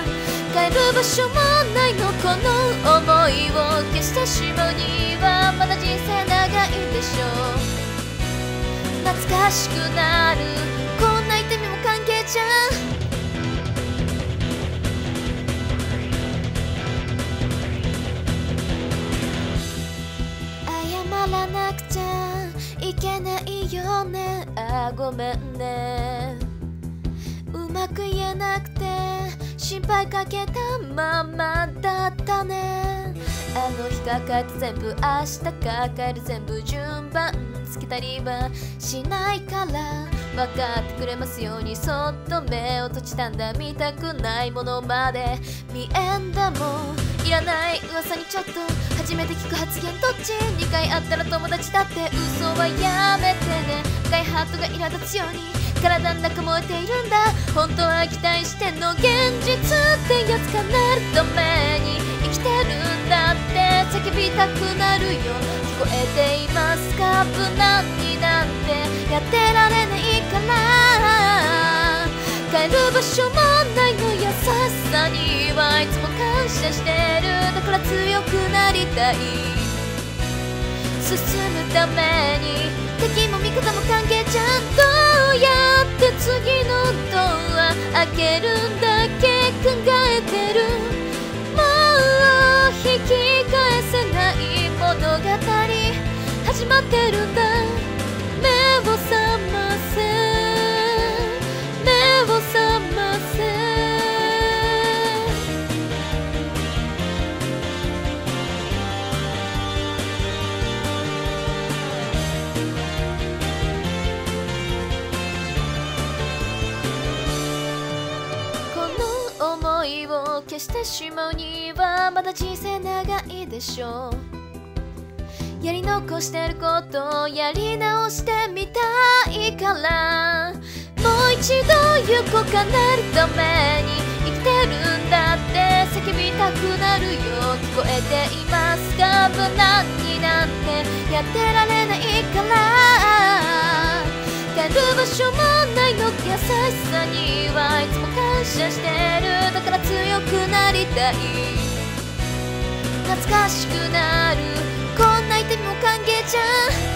帰る場所もないの。この想いを消してしまうにはまだ人生長いでしょう。懐かしくなるこんな痛みも関係じゃん。謝らなくちゃいけないよね。あ、ごめんね。うまく言えなくて心配かけたままだったね。あの日抱えて全部明日抱える全部順番つけたりはしないから分かってくれますようにそっと目を閉じたんだ。見たくないものまで見えんだもん。いらない噂にちょっと初めて聞く発言どっち。にかいあったら友達だって嘘はやめてね。 赤いハートが苛立つように体の中燃えているんだ。本当は期待してんの現実ってやつかなるために生きてるんだって叫びたくなるよ。聞こえていますか無難になんてやってられないから。帰る場所もないの優しさにはいつも感謝してる。だから強くなりたい。進むために敵も味方も関係ちゃんとやって次のドア開けるんだけ考えてる。もう引き返せない物語始まってるんだ。目を覚ませ目を覚ませ。この思いを消してしまうにはまだ人生長いでしょう。やり残してることをやり直してみたいから。もう一度行こうかなるために生きてるんだって叫びたくなるよ。聞こえていますか無難になんてやってられないから。帰る場所もないの優しさにはいつも感謝してる。だから強くなりたい。懐かしくなるこんな痛みも歓迎じゃん。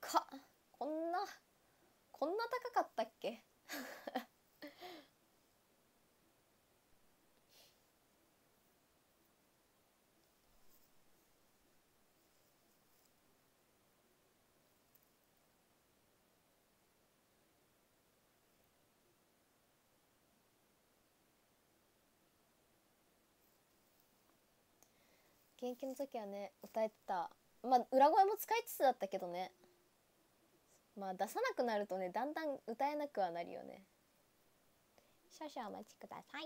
かこんなこんな高かったっけ現役の時はね歌えてた。まあ裏声も使いつつだったけどね、まあ出さなくなるとねだんだん歌えなくはなるよね。少々お待ちください。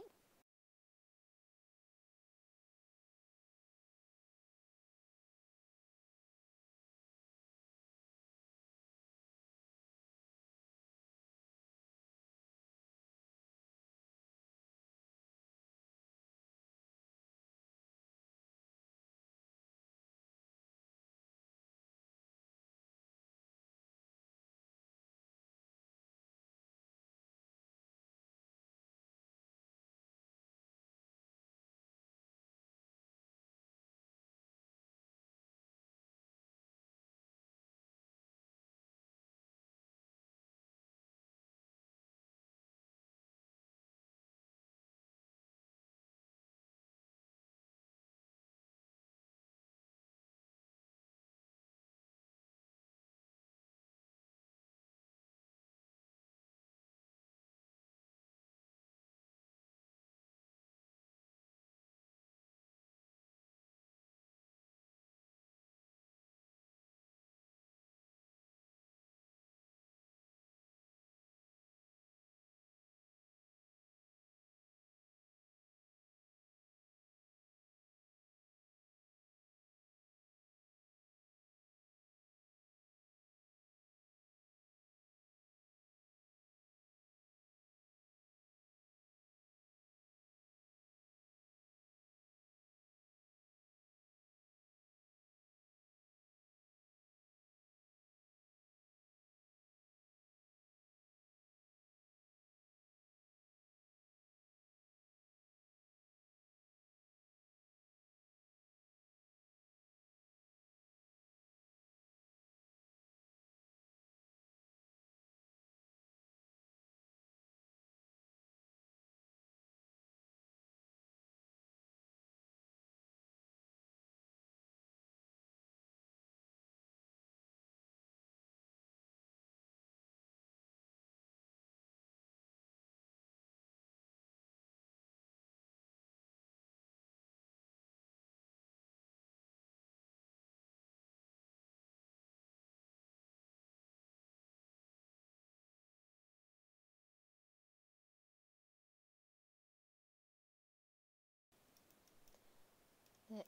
ね、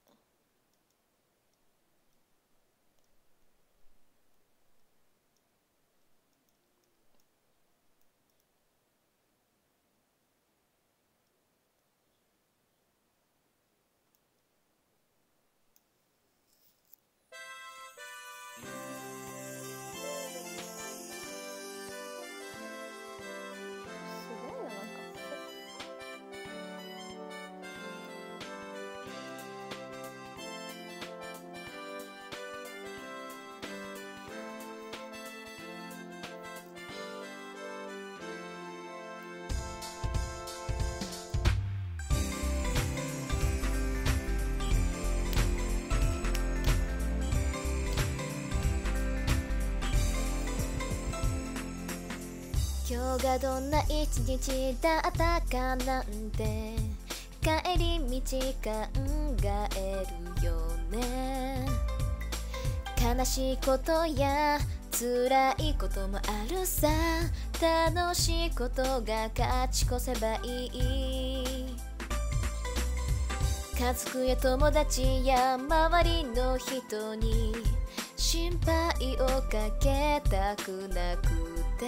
すごいな、なんか今日がどんな一日だったかなんて帰り道考えるよね。悲しいことや辛いこともあるさ。楽しいことが勝ち越せばいい。家族や友達や周りの人に心配をかけたくなくて、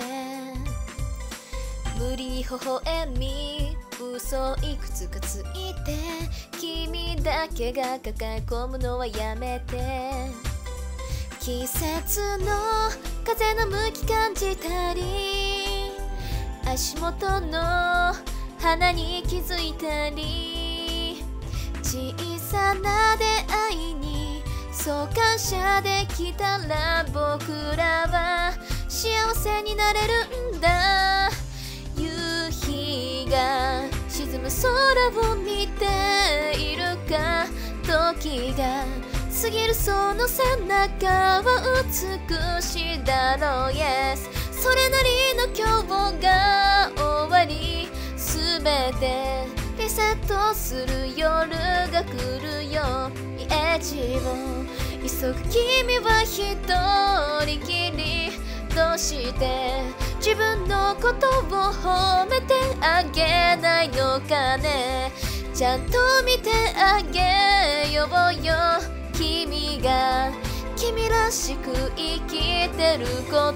無理に微笑み嘘いくつかついて、君だけが抱え込むのはやめて。季節の風の向き感じたり、足元の花に気づいたり、小さな出会いにそう感謝できたら僕らは幸せになれるんだ。夕日が沈む空を見ているか、時が過ぎるその背中は美しいだろう Yes それなりの今日が終わりすべてリセットする夜が来るよ。家路を急ぐ君は一人きりどうして自分のことを褒めてあげないのかね。ちゃんと見てあげようよ。君が君らしく生きてること。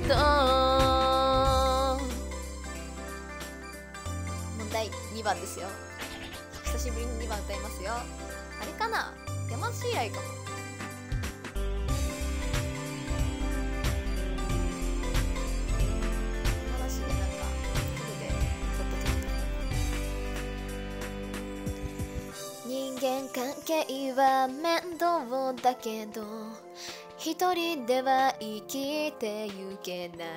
問題にばんですよ。久しぶりににばん歌いますよ。あれかな、山梨以来かも。山梨でなんかフルで撮った時。人間関係は面倒だけど一人では生きてゆけない。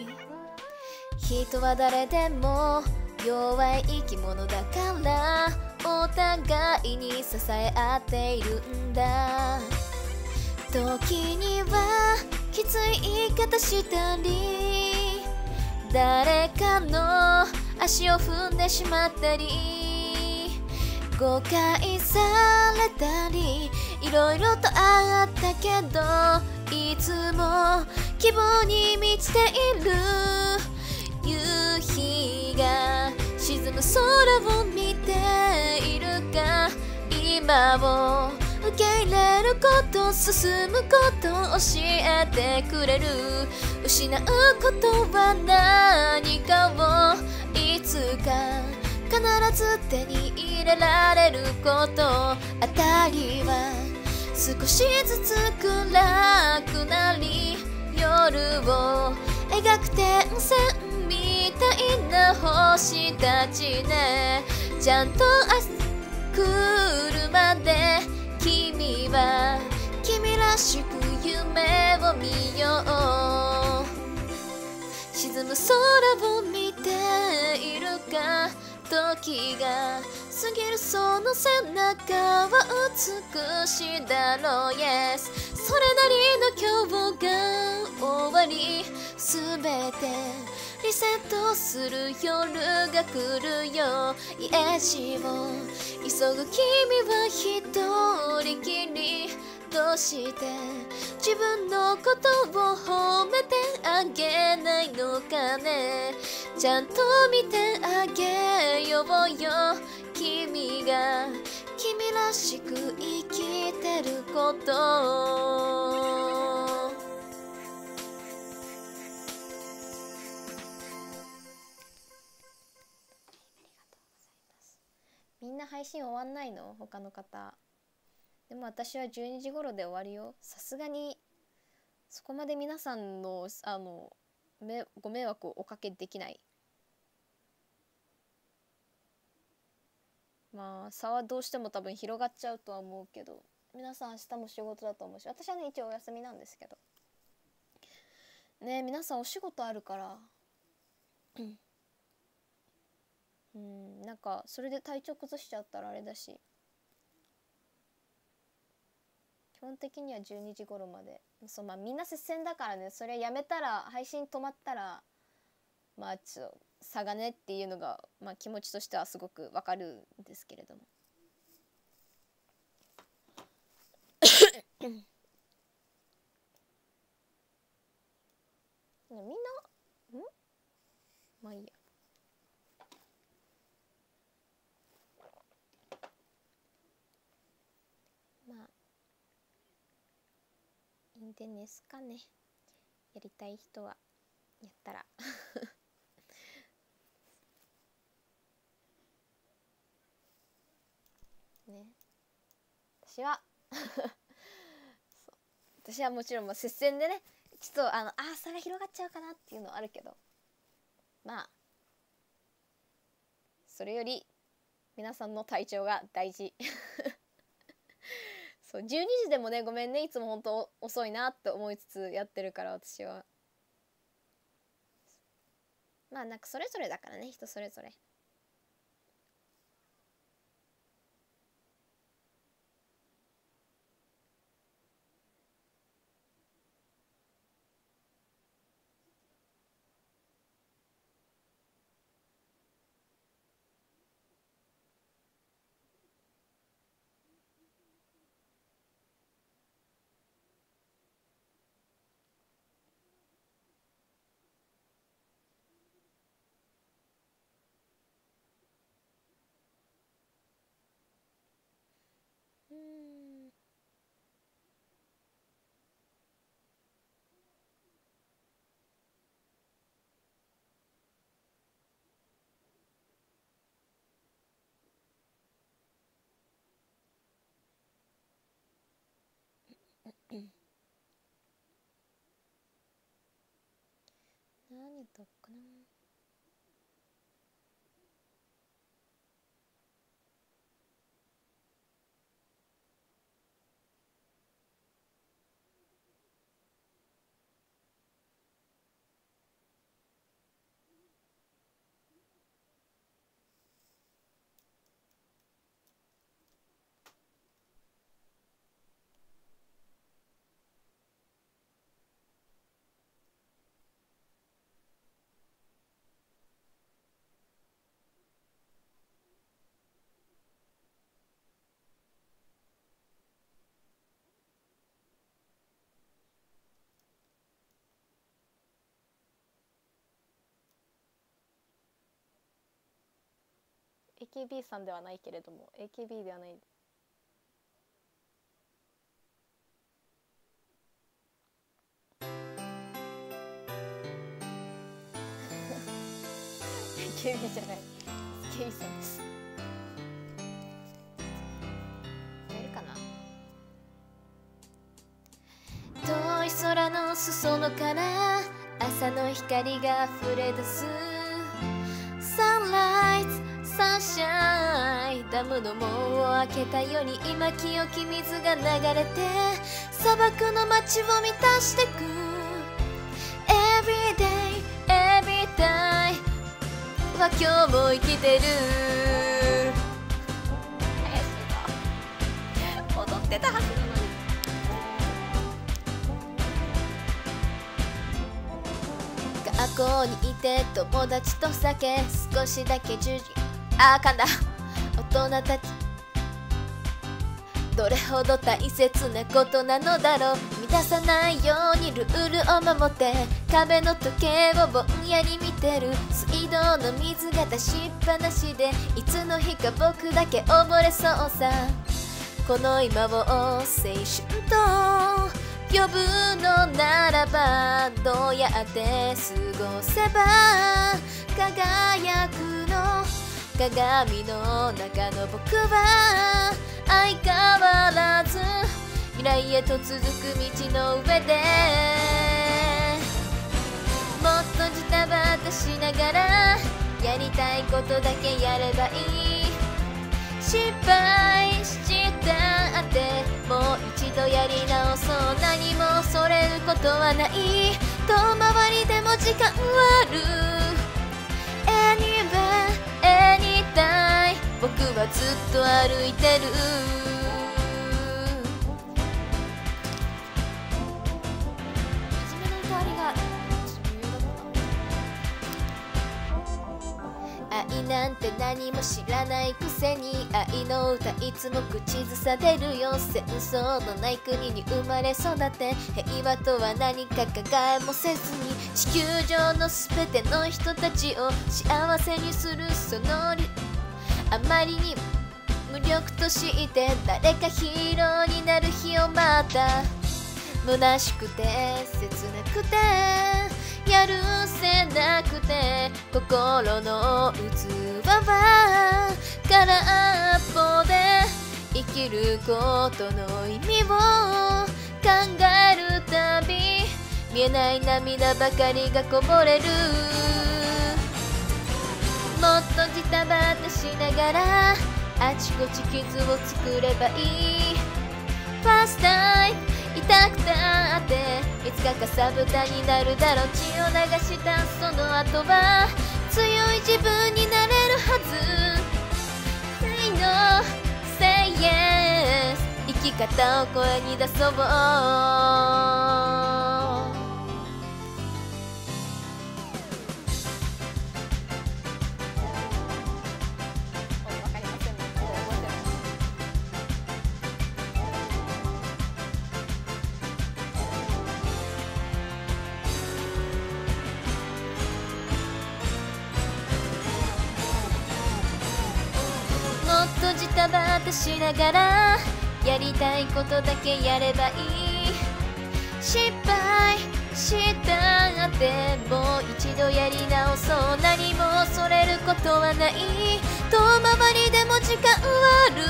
人は誰でも弱い生き物だからお互いに支え合っているんだ。時にはきつい言い方したり誰かの足を踏んでしまったり誤解されたりいろいろとあったけどいつも希望に満ちている。夕日が沈む空を見ているか、今を受け入れること進むこと教えてくれる。失うことは何かをいつか必ず手に入れられること。当たりは少しずつ暗くなり夜を描く点線みたいな星たちね。ちゃんと明日来るまで君は君らしく夢を見よう。沈む空を見ているか、時が過ぎるその背中は美しいだろう Yes それなりの今日が終わりすべてリセットする夜が来るよ。家路を急ぐ君は一人きりどうして自分のことを褒めてあげないのかね。ちゃんと見てあげようよ。君が君らしく生きてること。みんな配信終わんないの？他の方。でも私はじゅうにじ頃で終わるよ。さすがにそこまで皆さんのあのめご迷惑をおかけできない。まあ差はどうしても多分広がっちゃうとは思うけど、皆さん明日も仕事だと思うし、私はね一応お休みなんですけどね。皆さんお仕事あるからうん、なんかそれで体調崩しちゃったらあれだし、基本的にはじゅうにじ頃まで。そう、まあみんな接戦だからね。それやめたら配信止まったらまあちょっと差がねっていうのが、まあ、気持ちとしてはすごくわかるんですけれどもみんなんまあいいや。まあいいんですかね。やりたい人はやったらね。私はそう私はもちろんもう接戦でね、ちょっとあのあー差が広がっちゃうかなっていうのはあるけど、まあそれより皆さんの体調が大事そう、じゅうにじでもね、ごめんね、いつもほんと遅いなって思いつつやってるから、私は。まあなんかそれぞれだからね、人それぞれ。うん。何やったかな。エーケービー さんではないけれども エーケービー ではない。エーケービー じゃない エスケービー さんです。やるかな。遠い空の裾野から朝の光が溢れ出す。サンライズサンシャイン、ダムの門を開けたように今清き水が流れて砂漠の街を満たしてく。 Every day every day は今日も生きてる。踊ってたはずなのに。学校にいて友達と酒少しだけ充実。あーかんだ。大人たちどれほど大切なことなのだろう。乱さないようにルールを守って壁の時計をぼんやり見てる。水道の水が出しっぱなしでいつの日か僕だけ溺れそうさ。この今を青春と呼ぶのならばどうやって過ごせば。輝くの鏡の中の僕は相変わらず未来へと続く道の上でもっとジタバタしながらやりたいことだけやればいい。失敗したってもう一度やり直そう。何も恐れることはない。遠回りでも時間はある。 Anywhere anytime 僕はずっと歩いてる。いじめの代わりが愛なんて何も知らないくせに愛の歌いつも口ずさでるよ。戦争のない国に生まれ育て平和とは何か考えもせずに地球上の全ての人たちを幸せにするその理あまりに無力として誰かヒーローになる日を待った。虚しくて切なくてやるせなくて心の器は空っぽで生きることの意味を考えるたび見えない涙ばかりがこぼれる。もっとジタバタしながらあちこち傷を作ればいい。ファかかさぶたになるだろう。血を流したその後は強い自分になれるはず。 Say no, say yes 生き方を声に出そう。ジタバタしながらやりたいことだけやればいい。失敗したってもう一度やり直そう。何も恐れることはない。遠回りでも時間はある。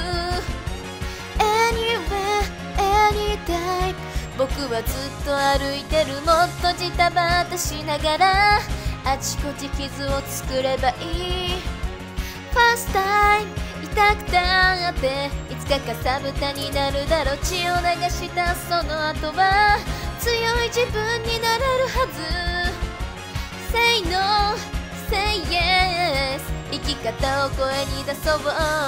Anywhere, anytime 僕はずっと歩いてる。もっとジタバタしながらあちこち傷を作ればいい。 First time痛くたっていつかかさぶたになるだろう。血を流したその後は強い自分になれるはず。 Say no, say yes 生き方を声に出そう。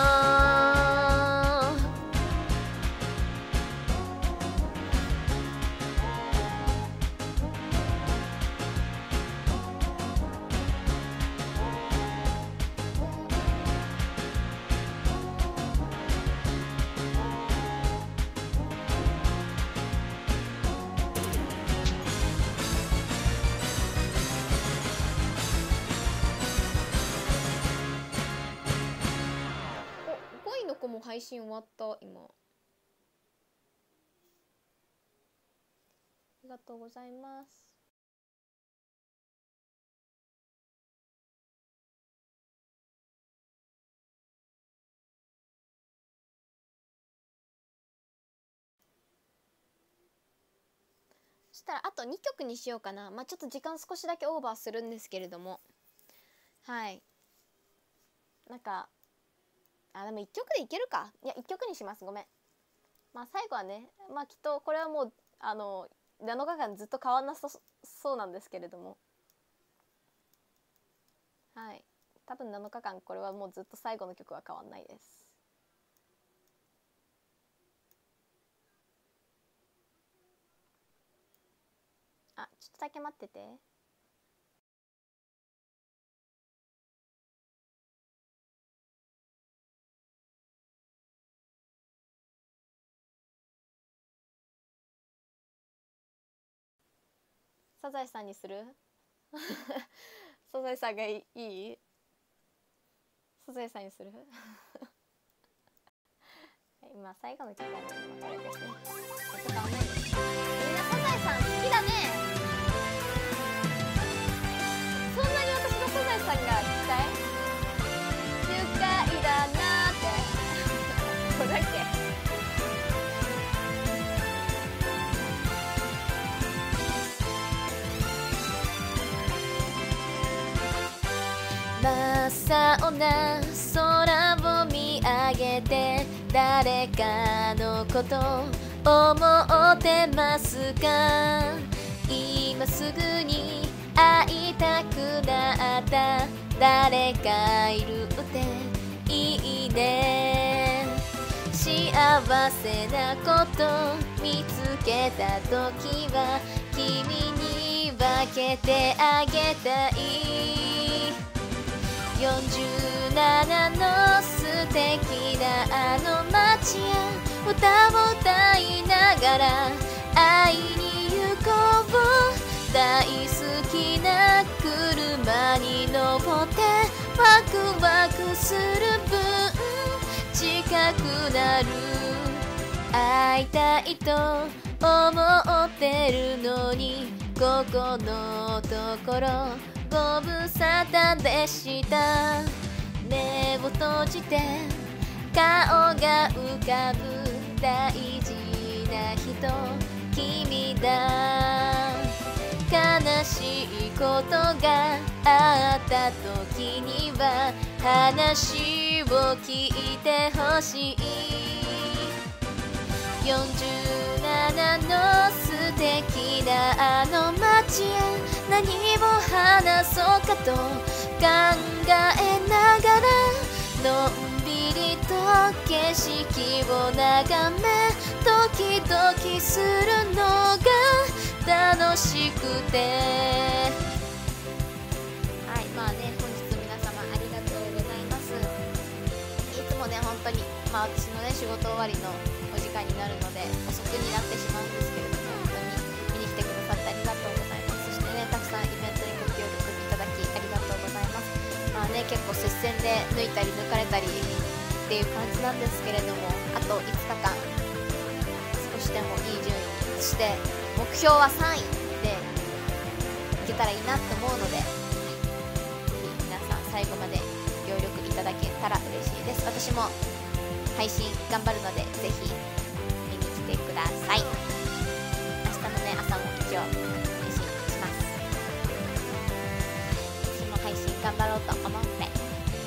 もう配信終わった今。ありがとうございます。そしたらあとにきょくにしようかな。まあちょっと時間少しだけオーバーするんですけれども、はいなんかあでもいっきょくでいけるか。いやいっきょくにします。ごめん。まあ最後はね、まあきっとこれはもうあのなのかかんずっと変わんなさそうなんですけれども、はい多分なのかかんこれはもうずっと最後の曲は変わんないです。あちょっとだけ待ってて。サザエさんにするサザエさんがいいサザエさんにする今最後の曲はこれですね。ちょっと変わんないです。みんなサザエさん好きだね。そんなに私のサザエさんが聞きたい？愉快だなーってこれだっけ？真っ青な空を見上げて誰かのこと思ってますか？今すぐに会いたくなった誰かいるっていいね。幸せなこと見つけた時は君に分けてあげたい。よんじゅうななの素敵なあの街へ歌を歌いながら会いに行こう。大好きな車に乗ってワクワクする分近くなる。会いたいと思ってるのにここのところご無沙汰でした。目を閉じて顔が浮かぶ大事な人君だ。悲しいことがあった時には話を聞いてほしい。よんじゅうななの素敵なあの街へ何を話そうかと考えながらのんびりと景色を眺めドキドキするのが楽しくて、はい、まあね、本日皆様ありがとうございます。いつもね、本当にまあ私のね仕事終わりのお時間になるので遅くになってしまうんですけれども、本当に見に来てくださってありがとうございます。そしてね、たくさんイベントにご協力いただきありがとうございます。まあね、結構接戦で抜いたり抜かれたりっていう感じなんですけれども、あといつかかん少しでもいい順位、そして目標はさんいでいけたらいいなって思うので、ぜひ皆さん最後まで協力いただけたら嬉しいです。私も配信頑張るのでぜひ見に来てください。明日のね朝も一応配信します。私も配信頑張ろうと思うんで、なんか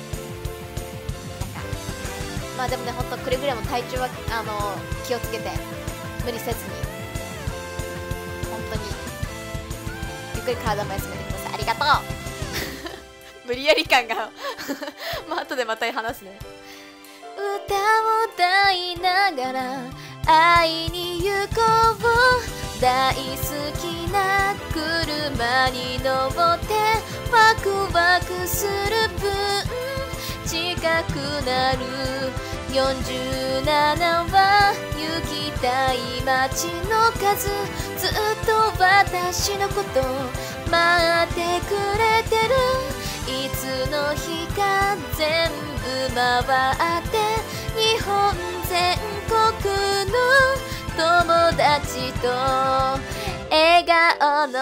まあでもね、ほんとくれぐれも体調はあの気をつけて無理せずに、本当にゆっくり体も休めてください。ありがとう無理やり感がまあ後でまた話すね。歌を歌いながら会いに行こう、大好きな車に乗ってワクワクする分近くなる。よんじゅうななは行きたい街の数、ずっと私のこと待ってくれてる。いつの日か全部回って日本全国の友達と笑顔の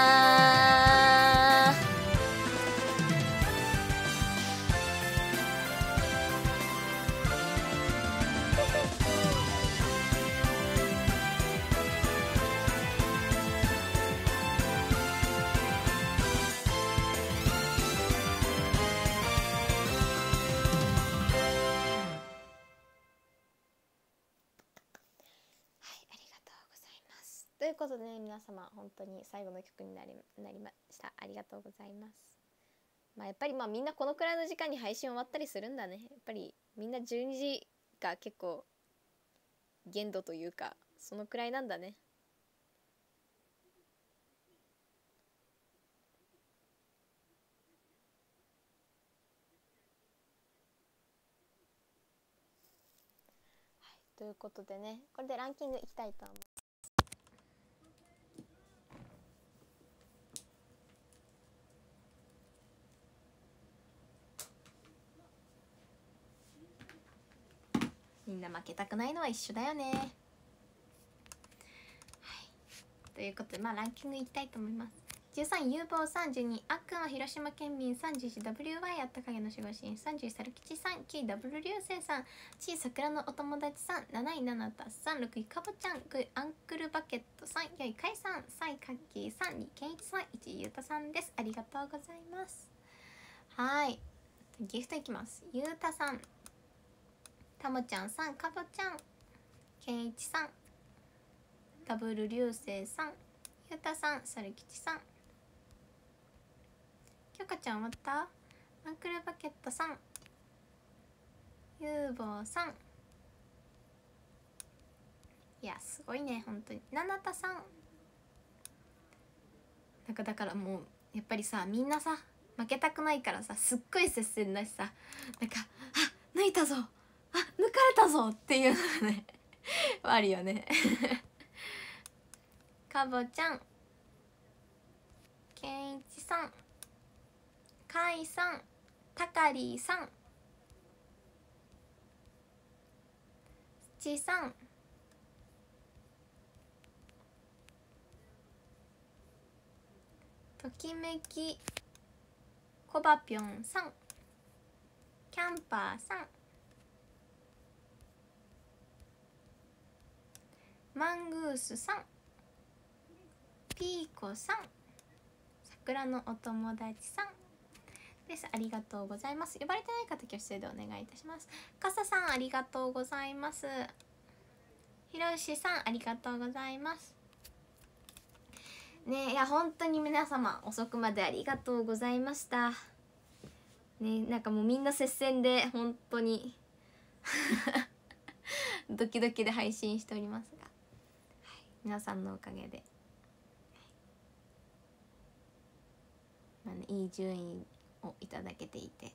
輪。ということでね、皆様本当に最後の曲になり、なりました。ありがとうございます。まあやっぱりまあみんなこのくらいの時間に配信終わったりするんだね。やっぱりみんなじゅうにじが結構限度というかそのくらいなんだね。はい、ということでね、これでランキングいきたいと思います。みんな負けたくないのは一緒だよね。はい、ということでまあランキングいきたいと思います。じゅうさん有望さん、じゅうにあっくんは広島県民、さんじゅういち ダブリューワイ あったかげの守護神、さんじゅういち猿吉さん、きゅうダブル流星さん、ちい桜のお友達さん、なないななたさん、ろくいかぼちゃん、ごいアンクルバケットさん、よいかいさん、さんいカッキーさん、にけんいちさん、いちいゆうたさんです。ありがとうございます。はい、ギフトいきます。ゆうたさん、たもちゃんさん、かぼちゃん、けんいちさん、ダブル流星さん、ゆうたさん、さるきちさん、きょかちゃん終わった？アンクルバケットさん、ゆうぼうさん、いやすごいね本当に。ななたさん、なんかだからもうやっぱりさ、みんなさ負けたくないからさ、すっごい接戦だしさ、なんかあ抜いたぞ、あ抜かれたぞっていうのがねあるよねかぼちゃん、けんいちさん、かいさん、たかりーさん、ちさん、ときめきこばぴょんさん、キャンパーさん、マングースさん、ピーコさん、桜のお友達さんです。ありがとうございます。呼ばれてない方挙手でお願いいたします。かささんありがとうございます。ひろしさんありがとうございます。 ね。いや本当に皆様遅くまでありがとうございましたね。なんかもうみんな接戦で本当にドキドキで配信しておりますが、はい、皆さんのおかげで、まあね、いい順位をいただけていて、はい、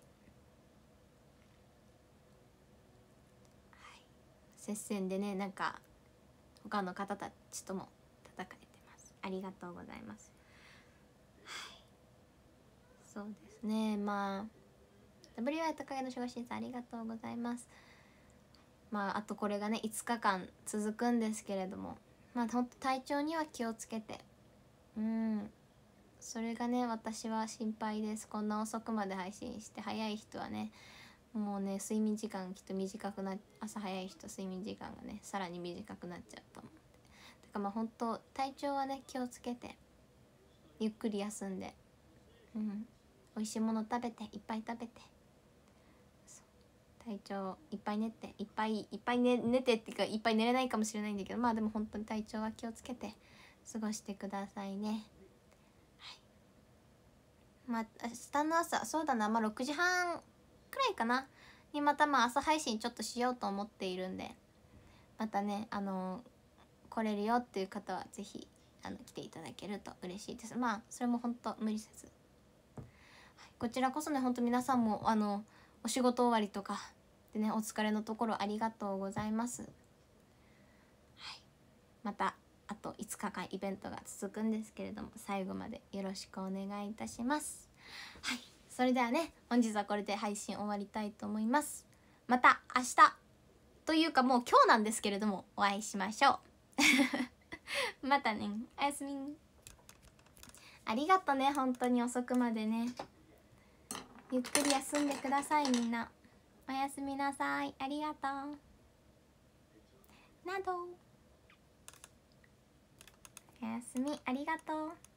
接戦でね、なんか他の方たちとも戦えてます。ありがとうございます。はい、そうですね。まあ ダブリューアイ 高木の守護神さんありがとうございます。まああとこれがねいつかかん続くんですけれども、まあほんと体調には気をつけて、うんそれがね私は心配です。こんな遅くまで配信して、早い人はねもうね睡眠時間きっと短くなっ、朝早い人睡眠時間がねさらに短くなっちゃうと思って、だからまあ本当体調はね気をつけてゆっくり休んで、うん美味しいもの食べていっぱい食べて、体調いっぱい寝ていっぱいいっぱい寝寝てっていうかいっぱい寝れないかもしれないんだけど、まあでも本当に体調は気をつけて過ごしてくださいね。はい、まあ明日の朝そうだな、まあろくじはんくらいかなにまたまあ朝配信ちょっとしようと思っているんで、またねあの来れるよっていう方はぜひあの来ていただけると嬉しいです。まあそれも本当無理せず、はい、こちらこそね本当皆さんもあのお仕事終わりとかでねお疲れのところありがとうございます。はい、またあといつかかんイベントが続くんですけれども、最後までよろしくお願いいたします。はい、それではね本日はこれで配信終わりたいと思います。また明日というかもう今日なんですけれどもお会いしましょうまたね、おやすみ。ありがとね本当に遅くまでね。ゆっくり休んでくださいみんな。おやすみなさい。ありがとうなど。おやすみありがとう。